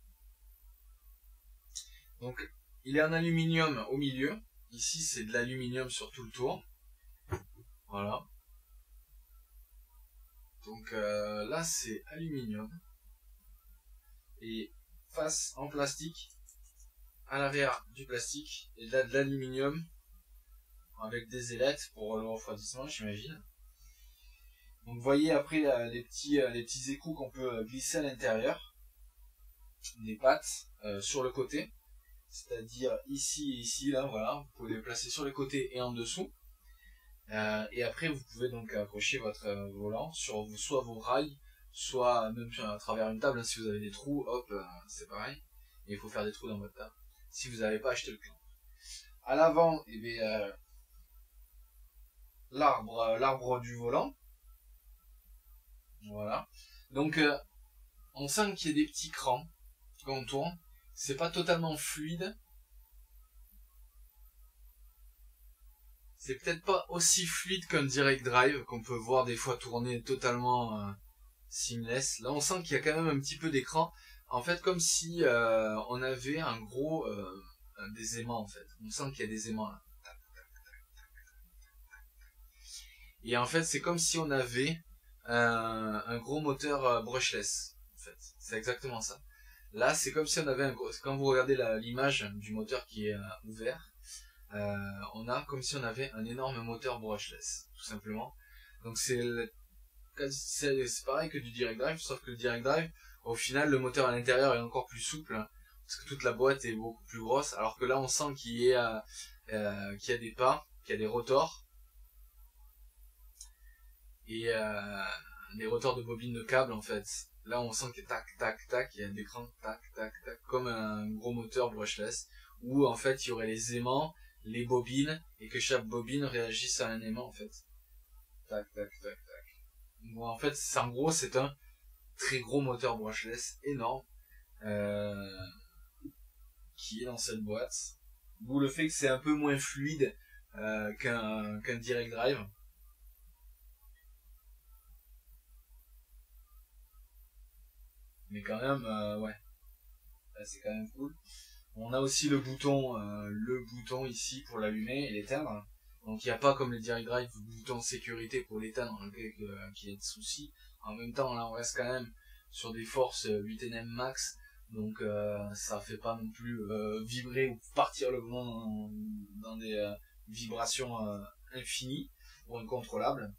Speaker 2: Donc il est en aluminium au milieu. Ici c'est de l'aluminium sur tout le tour. Voilà. Donc là c'est aluminium. Et face en plastique. À l'arrière du plastique. Et là de l'aluminium. Avec des ailettes pour le refroidissement j'imagine. Donc vous voyez après les petits écrous qu'on peut glisser à l'intérieur. Des pattes sur le côté. C'est-à-dire ici et ici, là, voilà, vous pouvez les placer sur les côtés et en dessous. Et après, vous pouvez donc accrocher votre volant sur soit vos rails, soit même à travers une table. Hein, si vous avez des trous, hop, c'est pareil. Et il faut faire des trous dans votre table. Si vous n'avez pas acheté le clamp. À l'avant, eh bien, l'arbre du volant. Voilà. Donc, on sent qu'il y a des petits crans quand on tourne. C'est pas totalement fluide. C'est peut-être pas aussi fluide qu'un direct drive qu'on peut voir des fois tourner totalement seamless. Là, on sent qu'il y a quand même un petit peu d'écran. En fait, comme si on avait un gros des aimants en fait. On sent qu'il y a des aimants là. Et en fait, c'est comme si on avait un gros moteur brushless. En fait, c'est exactement ça. Là, c'est comme si on avait un gros. Quand vous regardez l'image du moteur qui est ouvert, on a comme si on avait un énorme moteur brushless, tout simplement. Donc c'est pareil que du direct drive, sauf que le direct drive, au final, le moteur à l'intérieur est encore plus souple, hein, parce que toute la boîte est beaucoup plus grosse, alors que là, on sent qu'il y a des pas, qu'il y a des rotors, et des rotors de bobines de câble, en fait. Là, on sent qu'il y a tac, tac, tac, il y a des écrans, tac, tac, tac, comme un gros moteur brushless, où, en fait, il y aurait les aimants, les bobines, et que chaque bobine réagisse à un aimant, en fait. Tac, tac, tac, tac. Bon, en fait, en gros, c'est un très gros moteur brushless énorme qui est dans cette boîte. D'où le fait que c'est un peu moins fluide qu'un direct drive. Mais quand même, ouais, c'est quand même cool. On a aussi le bouton ici pour l'allumer et l'éteindre. Donc il n'y a pas comme le direct drive bouton sécurité pour l'éteindre en cas qu'il y ait de soucis. En même temps, là, on reste quand même sur des forces 8 Nm max, donc ça fait pas non plus vibrer ou partir le volant dans des vibrations infinies ou incontrôlables.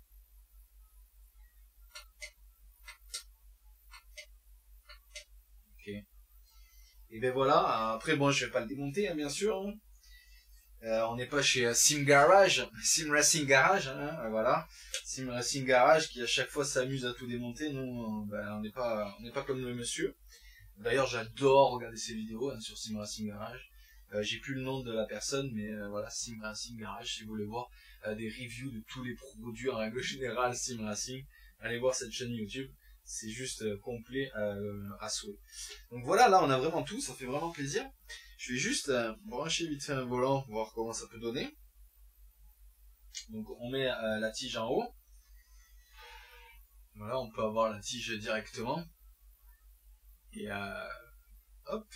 Speaker 2: Ok. Et ben voilà, après bon, je vais pas le démonter, hein, bien sûr. Hein. On n'est pas chez Sim Racing Garage, hein, voilà. Sim Racing Garage qui à chaque fois s'amuse à tout démonter. Nous, ben, on n'est pas comme le monsieur. D'ailleurs, j'adore regarder ses vidéos hein, sur Sim Racing Garage. J'ai plus le nom de la personne, mais voilà, Sim Racing Garage. Si vous voulez voir des reviews de tous les produits en règle générale Sim Racing, allez voir cette chaîne YouTube. C'est juste complet à souhait. Donc voilà, là on a vraiment tout, ça fait vraiment plaisir. Je vais juste brancher vite fait un volant, voir comment ça peut donner. Donc on met la tige en haut. Voilà, on peut avoir la tige directement. Et hop.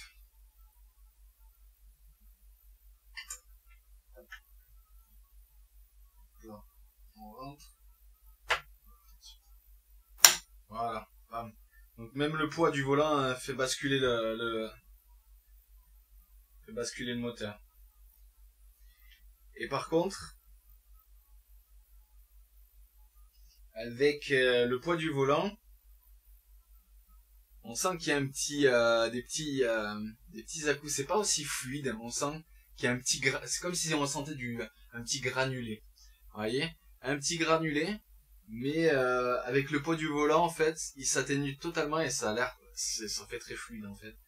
Speaker 2: Là, on rentre. Voilà, bam. Donc même le poids du volant fait basculer fait basculer le moteur. Et par contre, avec le poids du volant, on sent qu'il y a un petit, des petits à-coups. C'est pas aussi fluide. On sent qu'il y a un petit, c'est comme si on sentait un petit granulé. Vous voyez, un petit granulé, mais avec le poids du volant, en fait, il s'atténue totalement et ça a l'air, ça fait très fluide en fait.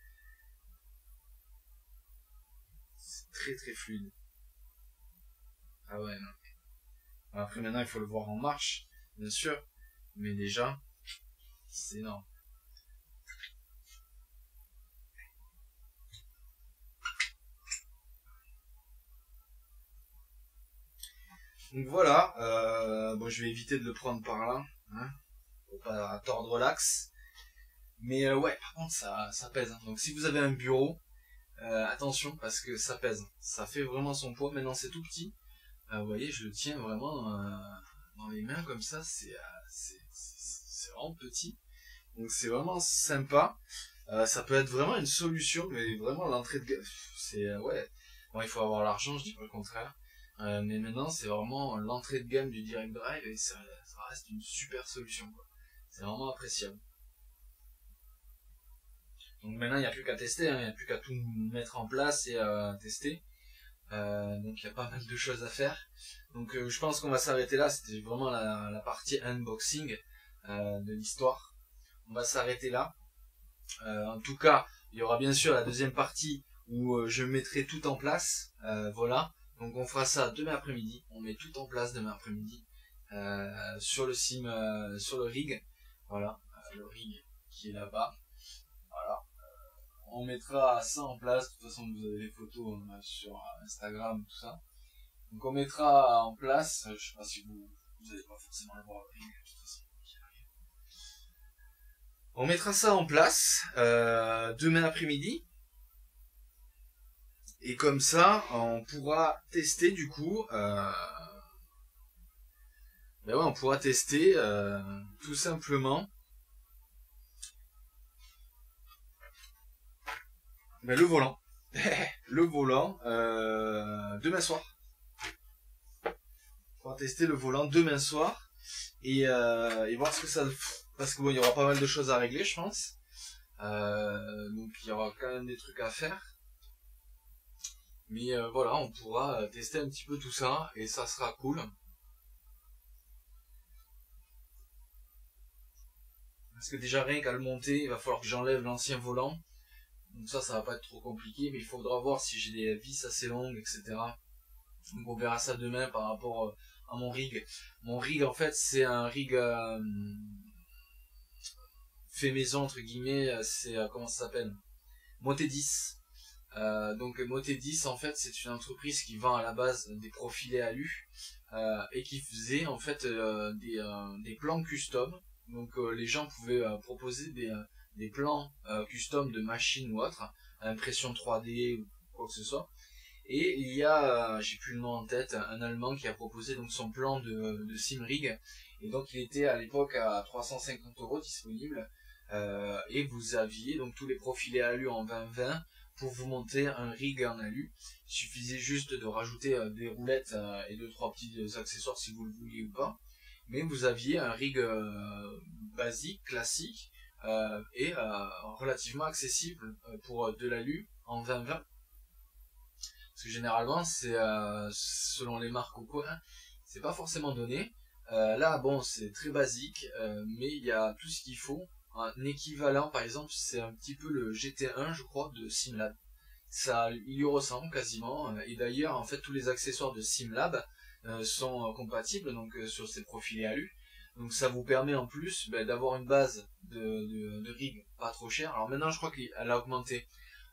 Speaker 2: C'est très très fluide. Ah ouais. Non. Après maintenant, il faut le voir en marche, bien sûr, mais déjà, c'est énorme. Donc voilà, bon, je vais éviter de le prendre par là, hein, pour pas tordre l'axe. Mais ouais, par contre, ça pèse. Hein. Donc si vous avez un bureau, attention, parce que ça pèse. Ça fait vraiment son poids. Maintenant, c'est tout petit. Vous voyez, je le tiens vraiment dans les mains comme ça. C'est vraiment petit. Donc c'est vraiment sympa. Ça peut être vraiment une solution, mais vraiment l'entrée de gamme, c'est ouais. Bon, il faut avoir l'argent, je dis pas le contraire. Mais maintenant, c'est vraiment l'entrée de gamme du direct drive et ça reste une super solution. C'est vraiment appréciable. Donc maintenant, il n'y a plus qu'à tester, hein, il n'y a plus qu'à tout mettre en place et tester. Donc il y a pas mal de choses à faire. Donc je pense qu'on va s'arrêter là. C'était vraiment la partie unboxing de l'histoire. On va s'arrêter là. En tout cas, il y aura bien sûr la deuxième partie où je mettrai tout en place. Voilà. Donc on fera ça demain après-midi. On met tout en place demain après-midi sur le sim, sur le rig. Voilà, le rig qui est là-bas. Voilà. On mettra ça en place. De toute façon, vous avez les photos sur Instagram, tout ça. Donc on mettra en place. Je sais pas si vous n'allez pas forcément le voir le rig. De toute façon, On mettra ça en place demain après-midi. Et comme ça, on pourra tester du coup. Ben ouais, on pourra tester tout simplement ben, le volant. Le volant demain soir. On pourra tester le volant demain soir et voir ce que ça. Parce que bon, il y aura pas mal de choses à régler, je pense. Donc il y aura quand même des trucs à faire. Mais voilà, on pourra tester un petit peu tout ça et ça sera cool. Parce que déjà rien qu'à le monter, il va falloir que j'enlève l'ancien volant. Donc ça va pas être trop compliqué, mais il faudra voir si j'ai des vis assez longues, etc. Donc on verra ça demain par rapport à mon rig. Mon rig en fait c'est un rig fait maison entre guillemets, c'est comment ça s'appelle, Motedis. Donc Motedis en fait c'est une entreprise qui vend à la base des profilés alu et qui faisait en fait des plans custom. Donc les gens pouvaient proposer des plans custom de machines ou autre, impression 3D ou quoi que ce soit. Et il y a, j'ai plus le nom en tête, un Allemand qui a proposé donc son plan de Simrig. Et donc il était à l'époque à 350 € disponible. Et vous aviez donc tous les profilés alu en 2020 pour vous monter un rig en alu. Il suffisait juste de rajouter des roulettes et 2-3 petits accessoires si vous le vouliez ou pas. Mais vous aviez un rig basique, classique, et relativement accessible pour de l'alu en 2020. Parce que généralement, c'est selon les marques ou quoi, hein, c'est pas forcément donné. Là, bon, c'est très basique, mais il y a tout ce qu'il faut. Un équivalent, par exemple, c'est un petit peu le GT1, je crois, de Simlab. Ça, il y ressemble quasiment. Et d'ailleurs, en fait, tous les accessoires de Simlab sont compatibles donc sur ces profilés alu. Donc ça vous permet en plus d'avoir une base de rig pas trop chère. Alors maintenant, je crois qu'elle a augmenté.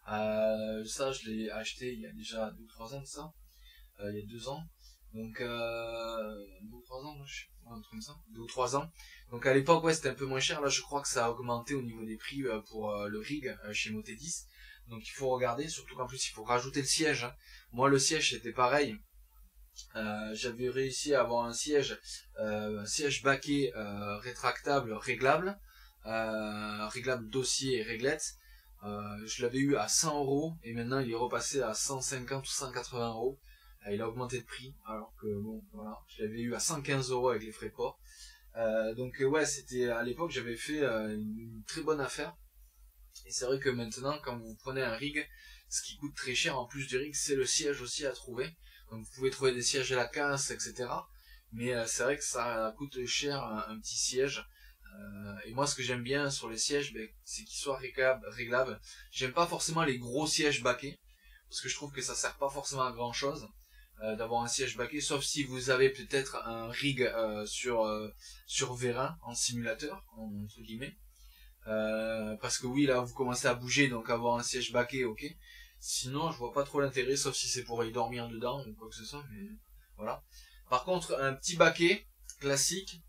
Speaker 2: Ça, je l'ai acheté il y a déjà 2-3 ans de ça. Il y a 2 ans. Donc, 2 ou 3 ans, je sais pas, un truc comme ça. 2 ou 3 ans. Donc à l'époque, ouais, c'était un peu moins cher. Là, je crois que ça a augmenté au niveau des prix pour le rig chez Motedis. Donc il faut regarder, surtout qu'en plus, il faut rajouter le siège. Hein. Moi, le siège, c'était pareil. J'avais réussi à avoir un siège baquet rétractable, réglable. Réglable dossier et réglette. Je l'avais eu à 100 € et maintenant il est repassé à 150 ou 180 €. Il a augmenté de prix alors que bon voilà, je l'avais eu à 115 € avec les frais de port. Donc ouais, c'était à l'époque j'avais fait une très bonne affaire. Et c'est vrai que maintenant quand vous prenez un rig, ce qui coûte très cher en plus du rig, c'est le siège aussi à trouver. Donc vous pouvez trouver des sièges à la casse, etc. Mais c'est vrai que ça coûte cher un petit siège. Et moi, ce que j'aime bien sur les sièges, c'est qu'ils soient réglables. J'aime pas forcément les gros sièges baquets, parce que je trouve que ça sert pas forcément à grand chose d'avoir un siège baquet, sauf si vous avez peut-être un rig sur vérin en simulateur, entre guillemets. Parce que oui, là, vous commencez à bouger, donc avoir un siège baquet, ok. Sinon, je vois pas trop l'intérêt, sauf si c'est pour y dormir dedans ou quoi que ce soit. Mais voilà. Par contre, un petit baquet classique.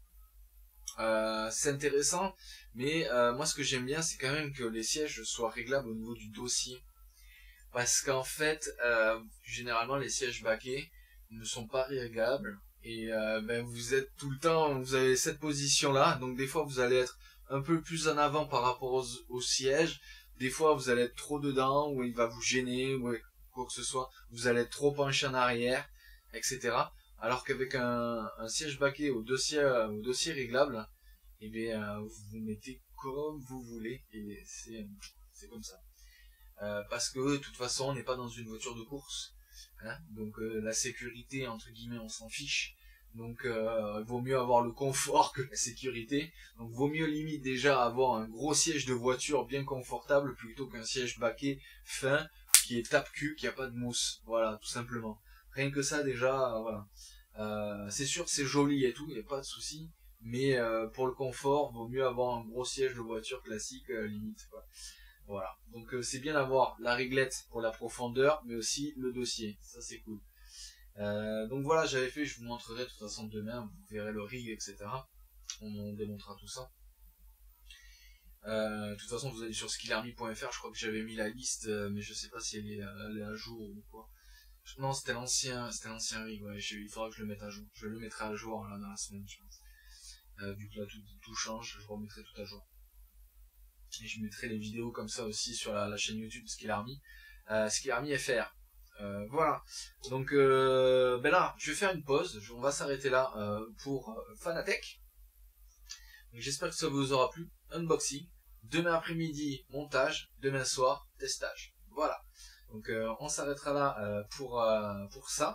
Speaker 2: C'est intéressant, mais moi ce que j'aime bien c'est quand même que les sièges soient réglables au niveau du dossier. Parce qu'en fait, généralement les sièges baquets ne sont pas réglables. Et vous êtes tout le temps, vous avez cette position là, donc des fois vous allez être un peu plus en avant par rapport au siège. Des fois vous allez être trop dedans, ou il va vous gêner, ou quoi que ce soit. Vous allez être trop penché en arrière, etc. Alors qu'avec un siège baquet au dossier réglable, et bien vous vous mettez comme vous voulez et c'est comme ça. Parce que de toute façon on n'est pas dans une voiture de course, hein, donc la sécurité entre guillemets on s'en fiche. Donc il vaut mieux avoir le confort que la sécurité. Donc vaut mieux limite déjà avoir un gros siège de voiture bien confortable plutôt qu'un siège baquet fin qui est tape-cul, qui a pas de mousse. Voilà, tout simplement. Rien que ça déjà, voilà. C'est sûr que c'est joli et tout, il n'y a pas de souci. Mais pour le confort, vaut mieux avoir un gros siège de voiture classique limite. Quoi. Voilà. Donc c'est bien d'avoir la réglette pour la profondeur, mais aussi le dossier. Ça c'est cool. Donc voilà, j'avais fait, je vous montrerai de toute façon demain, vous verrez le rig, etc. On démontrera tout ça.
Speaker 1: De toute façon, vous allez sur skillarmy.fr, je crois que j'avais mis la liste, mais je sais pas si elle est à jour ou quoi. Non, c'était l'ancien rig, ouais, il faudra que je le mette à jour. Je le mettrai à jour là, dans la semaine, je pense. Vu que là tout change, je remettrai tout à jour. Et je mettrai les vidéos comme ça aussi sur la chaîne YouTube Skillarmy. Skillarmy FR. Voilà. Donc ben là, je vais faire une pause. On va s'arrêter là pour Fanatec. J'espère que ça vous aura plu. Unboxing. Demain après-midi, montage. Demain soir, testage. Voilà. Donc on s'arrêtera là pour ça.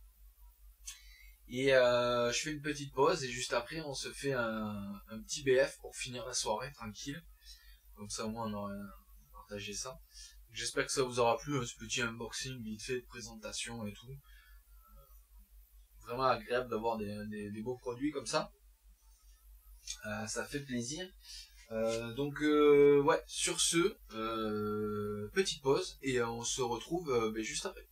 Speaker 1: Et je fais une petite pause et juste après on se fait un petit BF pour finir la soirée tranquille. Comme ça au moins on aura partagé ça. J'espère que ça vous aura plu, ce petit unboxing vite fait de présentation et tout. Vraiment agréable d'avoir des beaux produits comme ça. Ça fait plaisir. Donc ouais, sur ce, petite pause et on se retrouve juste après.